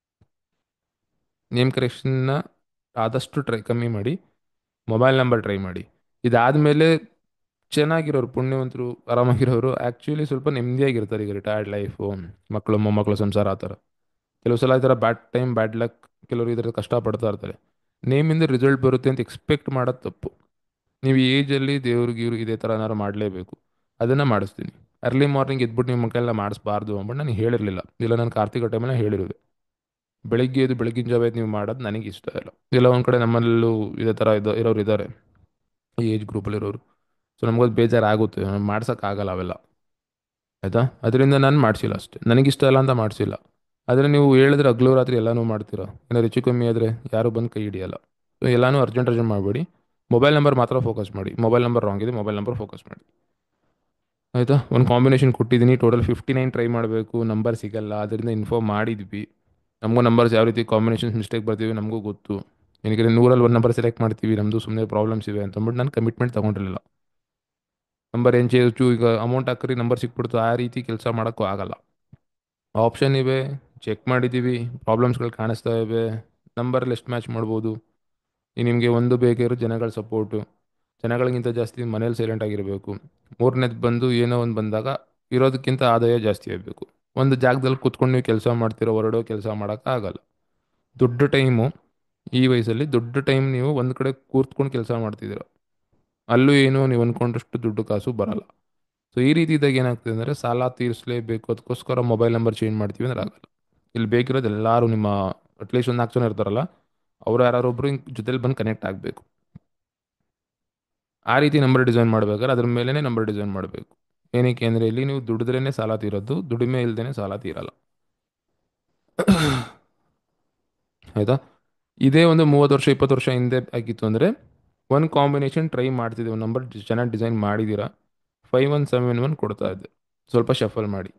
ನೇಮ್ ಕರೆಕ್ಷನ್ನ ಆದಷ್ಟು ಕಮ್ಮಿ ಮಾಡಿ, ಮೊಬೈಲ್ ನಂಬರ್ ಟ್ರೈ ಮಾಡಿ. ಇದಾದಮೇಲೆ ಚೆನ್ನಾಗಿರೋರು ಪುಣ್ಯವಂತರು ಆರಾಮಾಗಿರೋರು ಆ್ಯಕ್ಚುಲಿ ಸ್ವಲ್ಪ ನೆಮ್ಮದಿಯಾಗಿರ್ತಾರೆ. ಈಗ ರಿಟೈರ್ಡ್ ಲೈಫು, ಮಕ್ಕಳು ಮೊಮ್ಮಕ್ಕಳು ಸಂಸಾರ ಆ ಥರ. ಕೆಲವು ಸಲ ಈ ಥರ ಬ್ಯಾಡ್ ಟೈಮ್ ಬ್ಯಾಡ್ ಲಕ್, ಕೆಲವರು ಈ ಥರ ಕಷ್ಟಪಡ್ತಾ ಇರ್ತಾರೆ. ನೇಮಿಂದ ರಿಸಲ್ಟ್ ಬರುತ್ತೆ ಅಂತ ಎಕ್ಸ್ಪೆಕ್ಟ್ ಮಾಡೋದು ತಪ್ಪು. ನೀವು ಈ ಏಜಲ್ಲಿ ದೇವ್ರಿಗೆ ಇವ್ರು ಇದೇ ಥರ ಏನಾರು ಮಾಡಲೇಬೇಕು, ಅದನ್ನು ಮಾಡಿಸ್ತೀನಿ. ಅರ್ಲಿ ಮಾರ್ನಿಂಗ್ ಎದ್ಬಿಟ್ಟು ನಿಮ್ಮ ಮಕ್ಕಳೆಲ್ಲ ಮಾಡಿಸ್ಬಾರ್ದು ಅಂದ್ಬಿಟ್ಟು ನಾನು ಹೇಳಿರಲಿಲ್ಲ. ಇಲ್ಲ ನಾನು ಕಾರ್ತಿಕ ಟೈಮಲ್ಲಿ ಹೇಳಿರುವೆ. ಬೆಳಿಗ್ಗೆ ಎದ್ದು ಬೆಳಗಿನ ಜಾವ ಎದ್ದು ನೀವು ಮಾಡೋದು ನನಗೆ ಇಷ್ಟ ಇಲ್ಲ. ಇಲ್ಲ ಒಂದು ಕಡೆ ನಮ್ಮಲ್ಲೂ ಇದೇ ಥರ ಇರೋರು ಇದ್ದಾರೆ, ಈ ಏಜ್ ಗ್ರೂಪಲ್ಲಿರೋರು. ಸೊ ನಮಗದು ಬೇಜಾರಾಗುತ್ತೆ, ಮಾಡ್ಸೋಕ್ಕಾಗಲ್ಲ ಅವೆಲ್ಲ. ಆಯಿತಾ, ಅದರಿಂದ ನಾನು ಮಾಡಿಸಿಲ್ಲ ಅಷ್ಟೇ, ನನಗಿಷ್ಟ ಇಲ್ಲ ಅಂತ ಮಾಡಿಸಿಲ್ಲ. ಆದರೆ ನೀವು ಹೇಳಿದ್ರೆ ಹಗ್ಲು ರಾತ್ರಿ ಎಲ್ಲನೂ ಮಾಡ್ತೀರಾ, ಏನಾದ್ರು ಹೆಚ್ಚು ಕಮ್ಮಿ ಆದರೆ ಯಾರು ಬಂದು ಕೈ ಹಿಡಿಯಲ್ಲ. ಸೊ ಎಲ್ಲನೂ ಅರ್ಜೆಂಟ್ ಮಾಡಬೇಡಿ. ಮೊಬೈಲ್ ನಂಬರ್ ಮಾತ್ರ ಫೋಕಸ್ ಮಾಡಿ. ಮೊಬೈಲ್ ನಂಬರ್ ರಾಂಗ್ ಇದೆ, ಮೊಬೈಲ್ ನಂಬರ್ ಫೋಕಸ್ ಮಾಡಿ. ಆಯಿತಾ, ಒಂದು ಕಾಂಬಿನೇಷನ್ ಕೊಟ್ಟಿದ್ದೀನಿ, ಟೋಟಲ್ 59 ಟ್ರೈ ಮಾಡಬೇಕು, ನಂಬರ್ ಸಿಗಲ್ಲ. ಅದರಿಂದ ಇನ್ಫಾರ್ಮ್ ಮಾಡಿದ್ವಿ. ನಮಗೂ ನಂಬರ್ಸ್ ಯಾವ ರೀತಿ ಕಾಂಬಿನೇಷನ್ಸ್ ಮಿಸ್ಟೇಕ್ ಬರ್ತೀವಿ ನಮಗೂ ಗೊತ್ತು. ಏನಕ್ಕೆ 100ರಲ್ಲಿ ಒಂದು ನಂಬರ್ ಸೆಲೆಕ್ಟ್ ಮಾಡ್ತೀವಿ, ನಮ್ಮದು ಸುಮ್ಮನೆ ಪ್ರಾಬ್ಲಮ್ಸ್ ಇವೆ ಅಂತಂದ್ಬಿಟ್ಟು ನಾನು ಕಮಿಟ್ಮೆಂಟ್ ತೊಗೊಂಡಿರಲಿಲ್ಲ. ನಂಬರ್ ಏನು ಚೇಂಜು, ಈಗ ಅಮೌಂಟ್ ಹಾಕ್ರಿ ನಂಬರ್ ಸಿಕ್ಬಿಡ್ತು, ಆ ರೀತಿ ಕೆಲಸ ಮಾಡೋಕ್ಕೂ ಆಗಲ್ಲ. ಆಪ್ಷನ್ ಇವೆ, ಚೆಕ್ ಮಾಡಿದ್ದೀವಿ, ಪ್ರಾಬ್ಲಮ್ಸ್ಗಳು ಕಾಣಿಸ್ತಾ ಇವೆ. ನಂಬರಲ್ಲಿ ಎಷ್ಟು ಮ್ಯಾಚ್ ಮಾಡ್ಬೋದು. ಈಗ ನಿಮಗೆ ಒಂದು ಬೇಕಿರೋ ಜನಗಳ ಸಪೋರ್ಟು, ಜನಗಳಿಗಿಂತ ಜಾಸ್ತಿ ಮನೇಲಿ ಸೈಲೆಂಟ್ ಆಗಿರಬೇಕು. ಮೂರನೇದು ಬಂದು ಏನೋ ಒಂದು ಬಂದಾಗ ಇರೋದಕ್ಕಿಂತ ಆದಾಯ ಜಾಸ್ತಿ ಆಗಬೇಕು. ಒಂದು ಜಾಗದಲ್ಲಿ ಕೂತ್ಕೊಂಡು ನೀವು ಕೆಲಸ ಮಾಡ್ತಿರೋ, ಹೊರಡೋ ಕೆಲಸ ಮಾಡೋಕ್ಕಾಗಲ್ಲ. ದೊಡ್ಡ ಟೈಮು, ಈ ವಯಸ್ಸಲ್ಲಿ ದೊಡ್ಡ ಟೈಮ್ ನೀವು ಒಂದು ಕಡೆ ಕೂತ್ಕೊಂಡು ಕೆಲಸ ಮಾಡ್ತಿದ್ದೀರ, ಅಲ್ಲೂ ಏನು ನೀವು ಅಂದ್ಕೊಂಡಷ್ಟು ದುಡ್ಡು ಕಾಸು ಬರಲ್ಲ. ಸೊ ಈ ರೀತಿ ಇದ್ದಾಗ ಏನಾಗ್ತದೆ ಅಂದರೆ ಸಾಲ ತೀರಿಸಲೇಬೇಕು, ಅದಕ್ಕೋಸ್ಕರ ಮೊಬೈಲ್ ನಂಬರ್ ಚೇಂಜ್ ಮಾಡ್ತೀವಿ ಅಂದ್ರೆ ಆಗಲ್ಲ. ಇಲ್ಲಿ ಬೇಕಿರೋದು ಎಲ್ಲರೂ ನಿಮ್ಮ ಅಟ್ಲೀಸ್ಟ್ ಒಂದು 4 ಜನ ಇರ್ತಾರಲ್ಲ, ಅವರು ಯಾರೊಬ್ಬರು ಜೊತೆಲಿ ಬಂದು ಕನೆಕ್ಟ್ ಆಗಬೇಕು. ಆ ರೀತಿ ನಂಬರ್ ಡಿಸೈನ್ ಮಾಡಬೇಕಾದ್ರೆ ಅದ್ರ ಮೇಲೇ ನಂಬರ್ ಡಿಸೈನ್ ಮಾಡಬೇಕು. ಏನಕ್ಕೆ ಅಂದರೆ ಇಲ್ಲಿ ನೀವು ದುಡಿದ್ರೇ ಸಾಲ ತೀರೋದು, ದುಡಿಮೆ ಇಲ್ದೇ ಸಾಲ ತೀರಲ್ಲ. ಆಯಿತಾ, ಇದೇ ಒಂದು 30 ವರ್ಷ 20 ವರ್ಷ ಹಿಂದೆ ಆಗಿತ್ತು ಅಂದರೆ ಒಂದು ಕಾಂಬಿನೇಷನ್ ಟ್ರೈ ಮಾಡ್ತಿದ್ದೆ, ಒಂದು ನಂಬರ್ ಚೆನ್ನಾಗಿ ಡಿಸೈನ್ ಮಾಡಿದ್ದೀರಾ, 5171 ಕೊಡ್ತಾ ಇದ್ದೆ. ಸ್ವಲ್ಪ ಶಫಲ್ ಮಾಡಿ.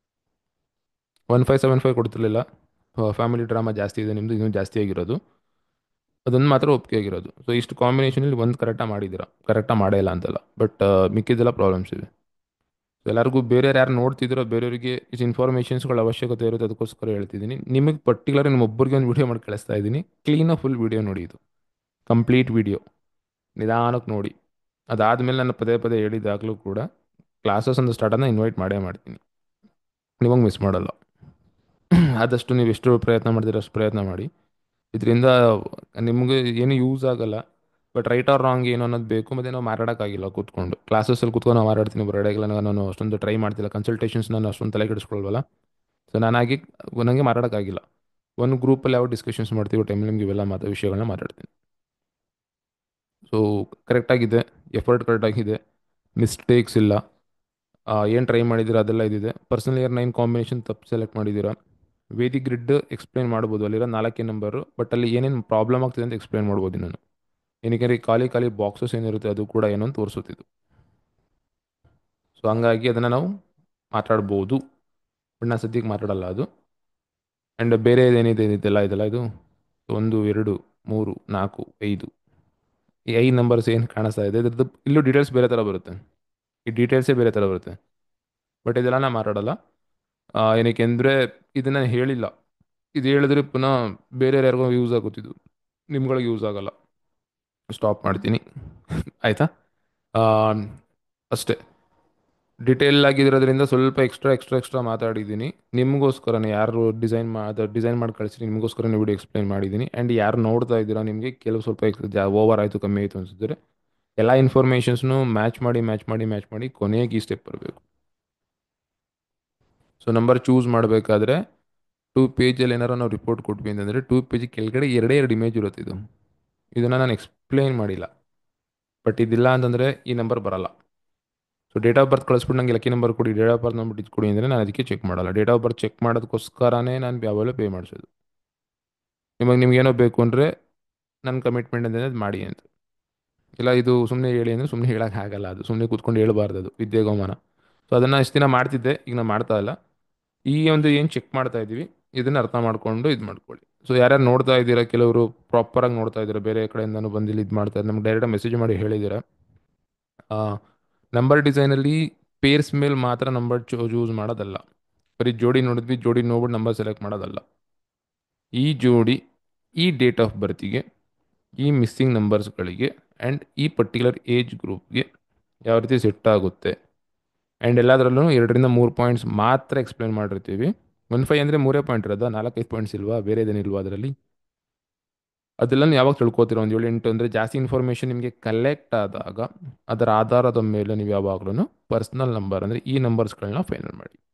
1575 ಕೊಡ್ತಿರ್ಲಿಲ್ಲ. ಫ್ಯಾಮಿಲಿ ಡ್ರಾಮಾ ಜಾಸ್ತಿ ಇದೆ ನಿಮ್ಮದು, ಇನ್ನೂ ಜಾಸ್ತಿ ಆಗಿರೋದು, ಅದೊಂದು ಮಾತ್ರ ಒಪ್ಪಿಗೆ ಆಗಿರೋದು. ಸೊ ಇಷ್ಟು ಕಾಂಬಿನೇಷನಲ್ಲಿ ಒಂದು ಕರೆಕ್ಟಾಗಿ ಮಾಡಿದ್ದೀರಾ, ಕರೆಕ್ಟಾಗಿ ಮಾಡೇ ಇಲ್ಲ ಅಂತಲ್ಲ, ಬಟ್ ಮಿಕ್ಕಿದ್ದೆಲ್ಲ ಪ್ರಾಬ್ಲಮ್ಸ್ ಇದೆ. ಎಲ್ಲರಿಗೂ ಬೇರೆ ಯಾರು ನೋಡ್ತಿದ್ದೀರೋ ಬೇರೆಯವರಿಗೆ ಇಷ್ಟು ಇನ್ಫಾರ್ಮೇಷನ್ಸ್ಗಳ ಅವಶ್ಯಕತೆ ಇರುತ್ತೆ, ಅದಕ್ಕೋಸ್ಕರ ಹೇಳ್ತಿದ್ದೀನಿ. ನಿಮಗೆ ಪರ್ಟಿಕ್ಯುಲರ್ ನಿಮ್ಮೊಬ್ಬರಿಗೆ ಒಂದು ವೀಡಿಯೋ ಮಾಡಿ ಕಳಿಸ್ತಾ ಇದ್ದೀನಿ. ಕ್ಲೀನಾಗಿ ಫುಲ್ ವೀಡಿಯೋ ನೋಡಿ, ಇದು ಕಂಪ್ಲೀಟ್ ವೀಡಿಯೋ ನಿಧಾನಕ್ಕೆ ನೋಡಿ. ಅದಾದಮೇಲೆ ನಾನು ಪದೇ ಪದೇ ಹೇಳಿದಾಗಲೂ ಕೂಡ ಕ್ಲಾಸಸ್ ಒಂದು ಸ್ಟಾರ್ಟನ್ನು ಇನ್ವೈಟ್ ಮಾಡೇ ಮಾಡ್ತೀನಿ, ನಿಮಗೆ ಮಿಸ್ ಮಾಡಲ್ಲ. ಆದಷ್ಟು ನೀವು ಎಷ್ಟು ಪ್ರಯತ್ನ ಮಾಡ್ತೀರೋ ಅಷ್ಟು ಪ್ರಯತ್ನ ಮಾಡಿ. ಇದರಿಂದ ನಿಮಗೆ ಏನು ಯೂಸ್ ಆಗಲ್ಲ, ಬಟ್ ರೈಟ್ ಆರ್ ರಾಂಗ್ ಏನು ಅನ್ನೋದು ಬೇಕು. ಮತ್ತು ನಾವು ಮಾತಾಡೋಕ್ಕಾಗಿಲ್ಲ ಕೂತ್ಕೊಂಡು, ಕ್ಲಾಸಸ್ಸಲ್ಲಿ ಕೂತ್ಕೊಂಡು ನಾವು ಮಾತಾಡ್ತೀನಿ, ಬರೋಡೆಗೆಲ್ಲ ನಾನು ಅಷ್ಟೊಂದು ಟ್ರೈ ಮಾಡ್ತಿಲ್ಲ. ಕನ್ಸಲ್ಟೇಷನ್ಸ್ ನಾನು ಅಷ್ಟೊಂದು ತಲೆ ಕೆಡಿಸ್ಕೊಳ್ವಲ್ಲ. ಸೊ ನಾನಾಗಿ ನನಗೆ ಮಾತಾಡೋಕ್ಕಾಗಿಲ್ಲ. ಒಂದು ಗ್ರೂಪಲ್ಲಿ ಯಾವ ಡಿಸ್ಕಷನ್ಸ್ ಮಾಡ್ತೀವಿ ಟೈಮಲ್ಲಿ ನಿಮ್ಗೆ ಇವೆಲ್ಲ ವಿಷಯಗಳನ್ನ ಮಾತಾಡ್ತೀನಿ. ಸೊ ಕರೆಕ್ಟಾಗಿದೆ, ಎಫರ್ಟ್ ಕರೆಕ್ಟಾಗಿದೆ, ಮಿಸ್ಟೇಕ್ಸ್ ಇಲ್ಲ. ಏನು ಟ್ರೈ ಮಾಡಿದ್ದೀರಾ ಅದೆಲ್ಲ ಇದಿದೆ. ಪರ್ಸನಲ್ ಇಯರ್ 9 ಕಾಂಬಿನೇಷನ್ ತಪ್ಪು ಸೆಲೆಕ್ಟ್ ಮಾಡಿದ್ದೀರಾ. ವೇದಿಕ್ ಗ್ರಿಡ್ ಎಕ್ಸ್ಪ್ಲೈನ್ ಮಾಡ್ಬೋದು, ಅಲ್ಲಿರೋ 4 ನಂಬರು, ಬಟ್ ಅಲ್ಲಿ ಏನೇನು ಪ್ರಾಬ್ಲಮ್ ಆಗ್ತಿದೆ ಅಂತ ಎಕ್ಸ್ಪ್ಲೈನ್ ಮಾಡ್ಬೋದು ನಾನು. ಏನಕ್ಕೆ ಖಾಲಿ ಖಾಲಿ ಬಾಕ್ಸಸ್ ಏನಿರುತ್ತೆ ಅದು ಕೂಡ ಏನೋ ತೋರಿಸುತ್ತಿದ್ದು. ಸೊ ಹಂಗಾಗಿ ಅದನ್ನು ನಾವು ಮಾತಾಡ್ಬೋದು, ಬಟ್ ನಾನು ಸದ್ಯಕ್ಕೆ ಮಾತಾಡಲ್ಲ ಅದು. ಆ್ಯಂಡ್ ಬೇರೆ ಏನಿದೆ ಇದೆಲ್ಲ ಇದು 1 2 3 4 5, ಈ 5 ನಂಬರ್ಸ್ ಏನು ಕಾಣಿಸ್ತಾ ಇದೆ ಇದ್ರದ್ದು ಇಲ್ಲೂ ಡೀಟೇಲ್ಸ್ ಬೇರೆ ಥರ ಬರುತ್ತೆ. ಈ ಡೀಟೇಲ್ಸೇ ಬೇರೆ ಥರ ಬರುತ್ತೆ, ಬಟ್ ಇದೆಲ್ಲ ನಾನು ಮಾತಾಡಲ್ಲ. ಏನಕ್ಕೆ ಅಂದರೆ ಇದನ್ನು ಹೇಳಿಲ್ಲ, ಇದು ಹೇಳಿದ್ರೆ ಪುನಃ ಬೇರೆ ಯಾರಿಗೋ ಯೂಸ್ ಆಗುತ್ತಿದ್ದು, ನಿಮ್ಗಳಿಗೆ ಯೂಸ್ ಆಗಲ್ಲ. ಸ್ಟಾಪ್ ಮಾಡ್ತೀನಿ. ಆಯಿತಾ, ಅಷ್ಟೇ. ಡಿಟೇಲ್ ಆಗಿರೋದ್ರಿಂದ ಸ್ವಲ್ಪ ಎಕ್ಸ್ಟ್ರಾ ಮಾತಾಡಿದ್ದೀನಿ ನಿಮಗೋಸ್ಕರನೇ. ಯಾರು ಡಿಸೈನ್ ಮಾಡಿ ಕಳಿಸಿ ನಿಮಗೋಸ್ಕರನೇ ವಿಡಿಯೋ ಎಕ್ಸ್ಪ್ಲೈನ್ ಮಾಡಿದ್ದೀನಿ. ಆ್ಯಂಡ್ ಯಾರು ನೋಡ್ತಾ ಇದ್ದೀರಾ ನಿಮಗೆ ಕೆಲವು ಸ್ವಲ್ಪ ಓವರ್ ಆಯಿತು ಕಮ್ಮಿ ಆಯಿತು ಅನಿಸಿದ್ರೆ ಎಲ್ಲ ಇನ್ಫಾರ್ಮೇಷನ್ಸ್ನು ಮ್ಯಾಚ್ ಮಾಡಿ ಕೊನೆಗೆ ಈ ಸ್ಟೆಪ್ ಬರಬೇಕು. ಸೊ ನಂಬರ್ ಚೂಸ್ ಮಾಡಬೇಕಾದ್ರೆ 2 ಪೇಜಲ್ಲಿ ಏನಾರು ನಾವು ರಿಪೋರ್ಟ್ ಕೊಟ್ವಿ ಅಂತಂದರೆ 2 ಪೇಜ್ ಕೆಳಗಡೆ ಎರಡೇ ಇಮೇಜ್ ಇರುತ್ತೆ. ಇದನ್ನು ನಾನು ಎಕ್ಸ್ಪ್ಲೈನ್ ಮಾಡಿಲ್ಲ, ಬಟ್ ಇದಿಲ್ಲ ಅಂತಂದರೆ ಈ ನಂಬರ್ ಬರಲ್ಲ. ಸೊ ಡೇಟ್ ಆಫ್ ಬರ್ತ್ ಕಳಿಸ್ಬಿಟ್ಟು ನಂಗೆ ಲಕ್ಕಿ ನಂಬರ್ ಕೊಡಿ, ಡೇಟ್ ಆಫ್ ಬರ್ತ್ ನಂಬಿಟ್ಟು ಇದು ಕೊಡಿ ಅಂದರೆ ನಾನು ಅದಕ್ಕೆ ಚೆಕ್ ಮಾಡಲ್ಲ. ಡೇಟ್ ಆಫ್ ಬರ್ತ್ ಚೆಕ್ ಮಾಡೋದಕ್ಕೋಸ್ಕರನೇ ನಾನು ಯಾವಾಗಲೂ ಪೇ ಮಾಡಿಸೋದು. ನಿಮಗೇನೋ ಬೇಕು ಅಂದರೆ ನನ್ನ ಕಮಿಟ್ಮೆಂಟ್ ಅಂದರೆ ಅದು ಮಾಡಿ ಅಂತ. ಇಲ್ಲ ಇದು ಸುಮ್ಮನೆ ಹೇಳಿ ಅಂದರೆ ಸುಮ್ಮನೆ ಹೇಳೋಕ್ಕಾಗಲ್ಲ, ಅದು ಸುಮ್ಮನೆ ಕೂತ್ಕೊಂಡು ಹೇಳ್ಬಾರ್ದು, ಅದು ವಿದ್ಯೆಗೋಮಾನ. ಸೊ ಅದನ್ನು ಇಷ್ಟು ದಿನ ಮಾಡ್ತಿದ್ದೆ, ಈಗ ನಾನು ಮಾಡ್ತಾ ಇಲ್ಲ. ಈ ಒಂದು ಏನು ಚೆಕ್ ಮಾಡ್ತಾ ಇದ್ದೀವಿ ಇದನ್ನು ಅರ್ಥ ಮಾಡ್ಕೊಂಡು ಇದು ಮಾಡ್ಕೊಳ್ಳಿ. ಸೊ ಯಾರ್ಯಾರು ನೋಡ್ತಾ ಇದ್ದೀರಾ, ಕೆಲವರು ಪ್ರಾಪರಾಗಿ ನೋಡ್ತಾ ಇದ್ದೀರಾ, ಬೇರೆ ಕಡೆಯಿಂದನೂ ಬಂದು ಇಲ್ಲಿ ಇದು ಮಾಡ್ತಾ ಇದ್ದಾರೆ, ನಮ್ಗೆ ಡೈರೆಕ್ಟಾಗಿ ಮೆಸೇಜ್ ಮಾಡಿ ಹೇಳಿದ್ದೀರಾ. ನಂಬರ್ ಡಿಸೈನಲ್ಲಿ ಪೇರ್ಸ್ ಮೇಲೆ ಮಾತ್ರ ನಂಬರ್ ಚೂಸ್ ಮಾಡೋದಲ್ಲ. ಬರೀ ಜೋಡಿ ನೋಡಿದ್ವಿ, ಜೋಡಿ ನೋಡ್ಬಿಟ್ಟು ನಂಬರ್ ಸೆಲೆಕ್ಟ್ ಮಾಡೋದಲ್ಲ. ಈ ಜೋಡಿ ಈ ಡೇಟ್ ಆಫ್ ಬರ್ತಿಗೆ, ಈ ಮಿಸ್ಸಿಂಗ್ ನಂಬರ್ಸ್ಗಳಿಗೆ ಆ್ಯಂಡ್ ಈ ಪರ್ಟಿಕ್ಯುಲರ್ ಏಜ್ ಗ್ರೂಪ್ಗೆ ಯಾವ ರೀತಿ ಸೆಟ್ ಆಗುತ್ತೆ. ಆ್ಯಂಡ್ ಎಲ್ಲದರಲ್ಲೂ 2 ರಿಂದ 3 ಪಾಯಿಂಟ್ಸ್ ಮಾತ್ರ ಎಕ್ಸ್ಪ್ಲೇನ್ ಮಾಡಿರ್ತೀವಿ. 1-5 ಅಂದರೆ 3 ಪಾಯಿಂಟ್ ಇರೋದ, 4-5 ಪಾಯಿಂಟ್ಸ್ ಇಲ್ವಾ, ಬೇರೆ ಏನಿಲ್ವಾ ಅದರಲ್ಲಿ? ಅದೆಲ್ಲ ಯಾವಾಗ ತಿಳ್ಕೊತೀರ, ಒಂದು 7-8 ಅಂದರೆ ಜಾಸ್ತಿ ಇನ್ಫಾರ್ಮೇಷನ್ ನಿಮಗೆ ಕಲೆಕ್ಟ್ ಆದಾಗ ಅದರ ಆಧಾರದ ಮೇಲೆ ನೀವು ಯಾವಾಗಲೂ ಪರ್ಸ್ನಲ್ ನಂಬರ್ ಅಂದರೆ ಈ ನಂಬರ್ಸ್ಗಳನ್ನ ಫೈನಲ್ ಮಾಡಿ.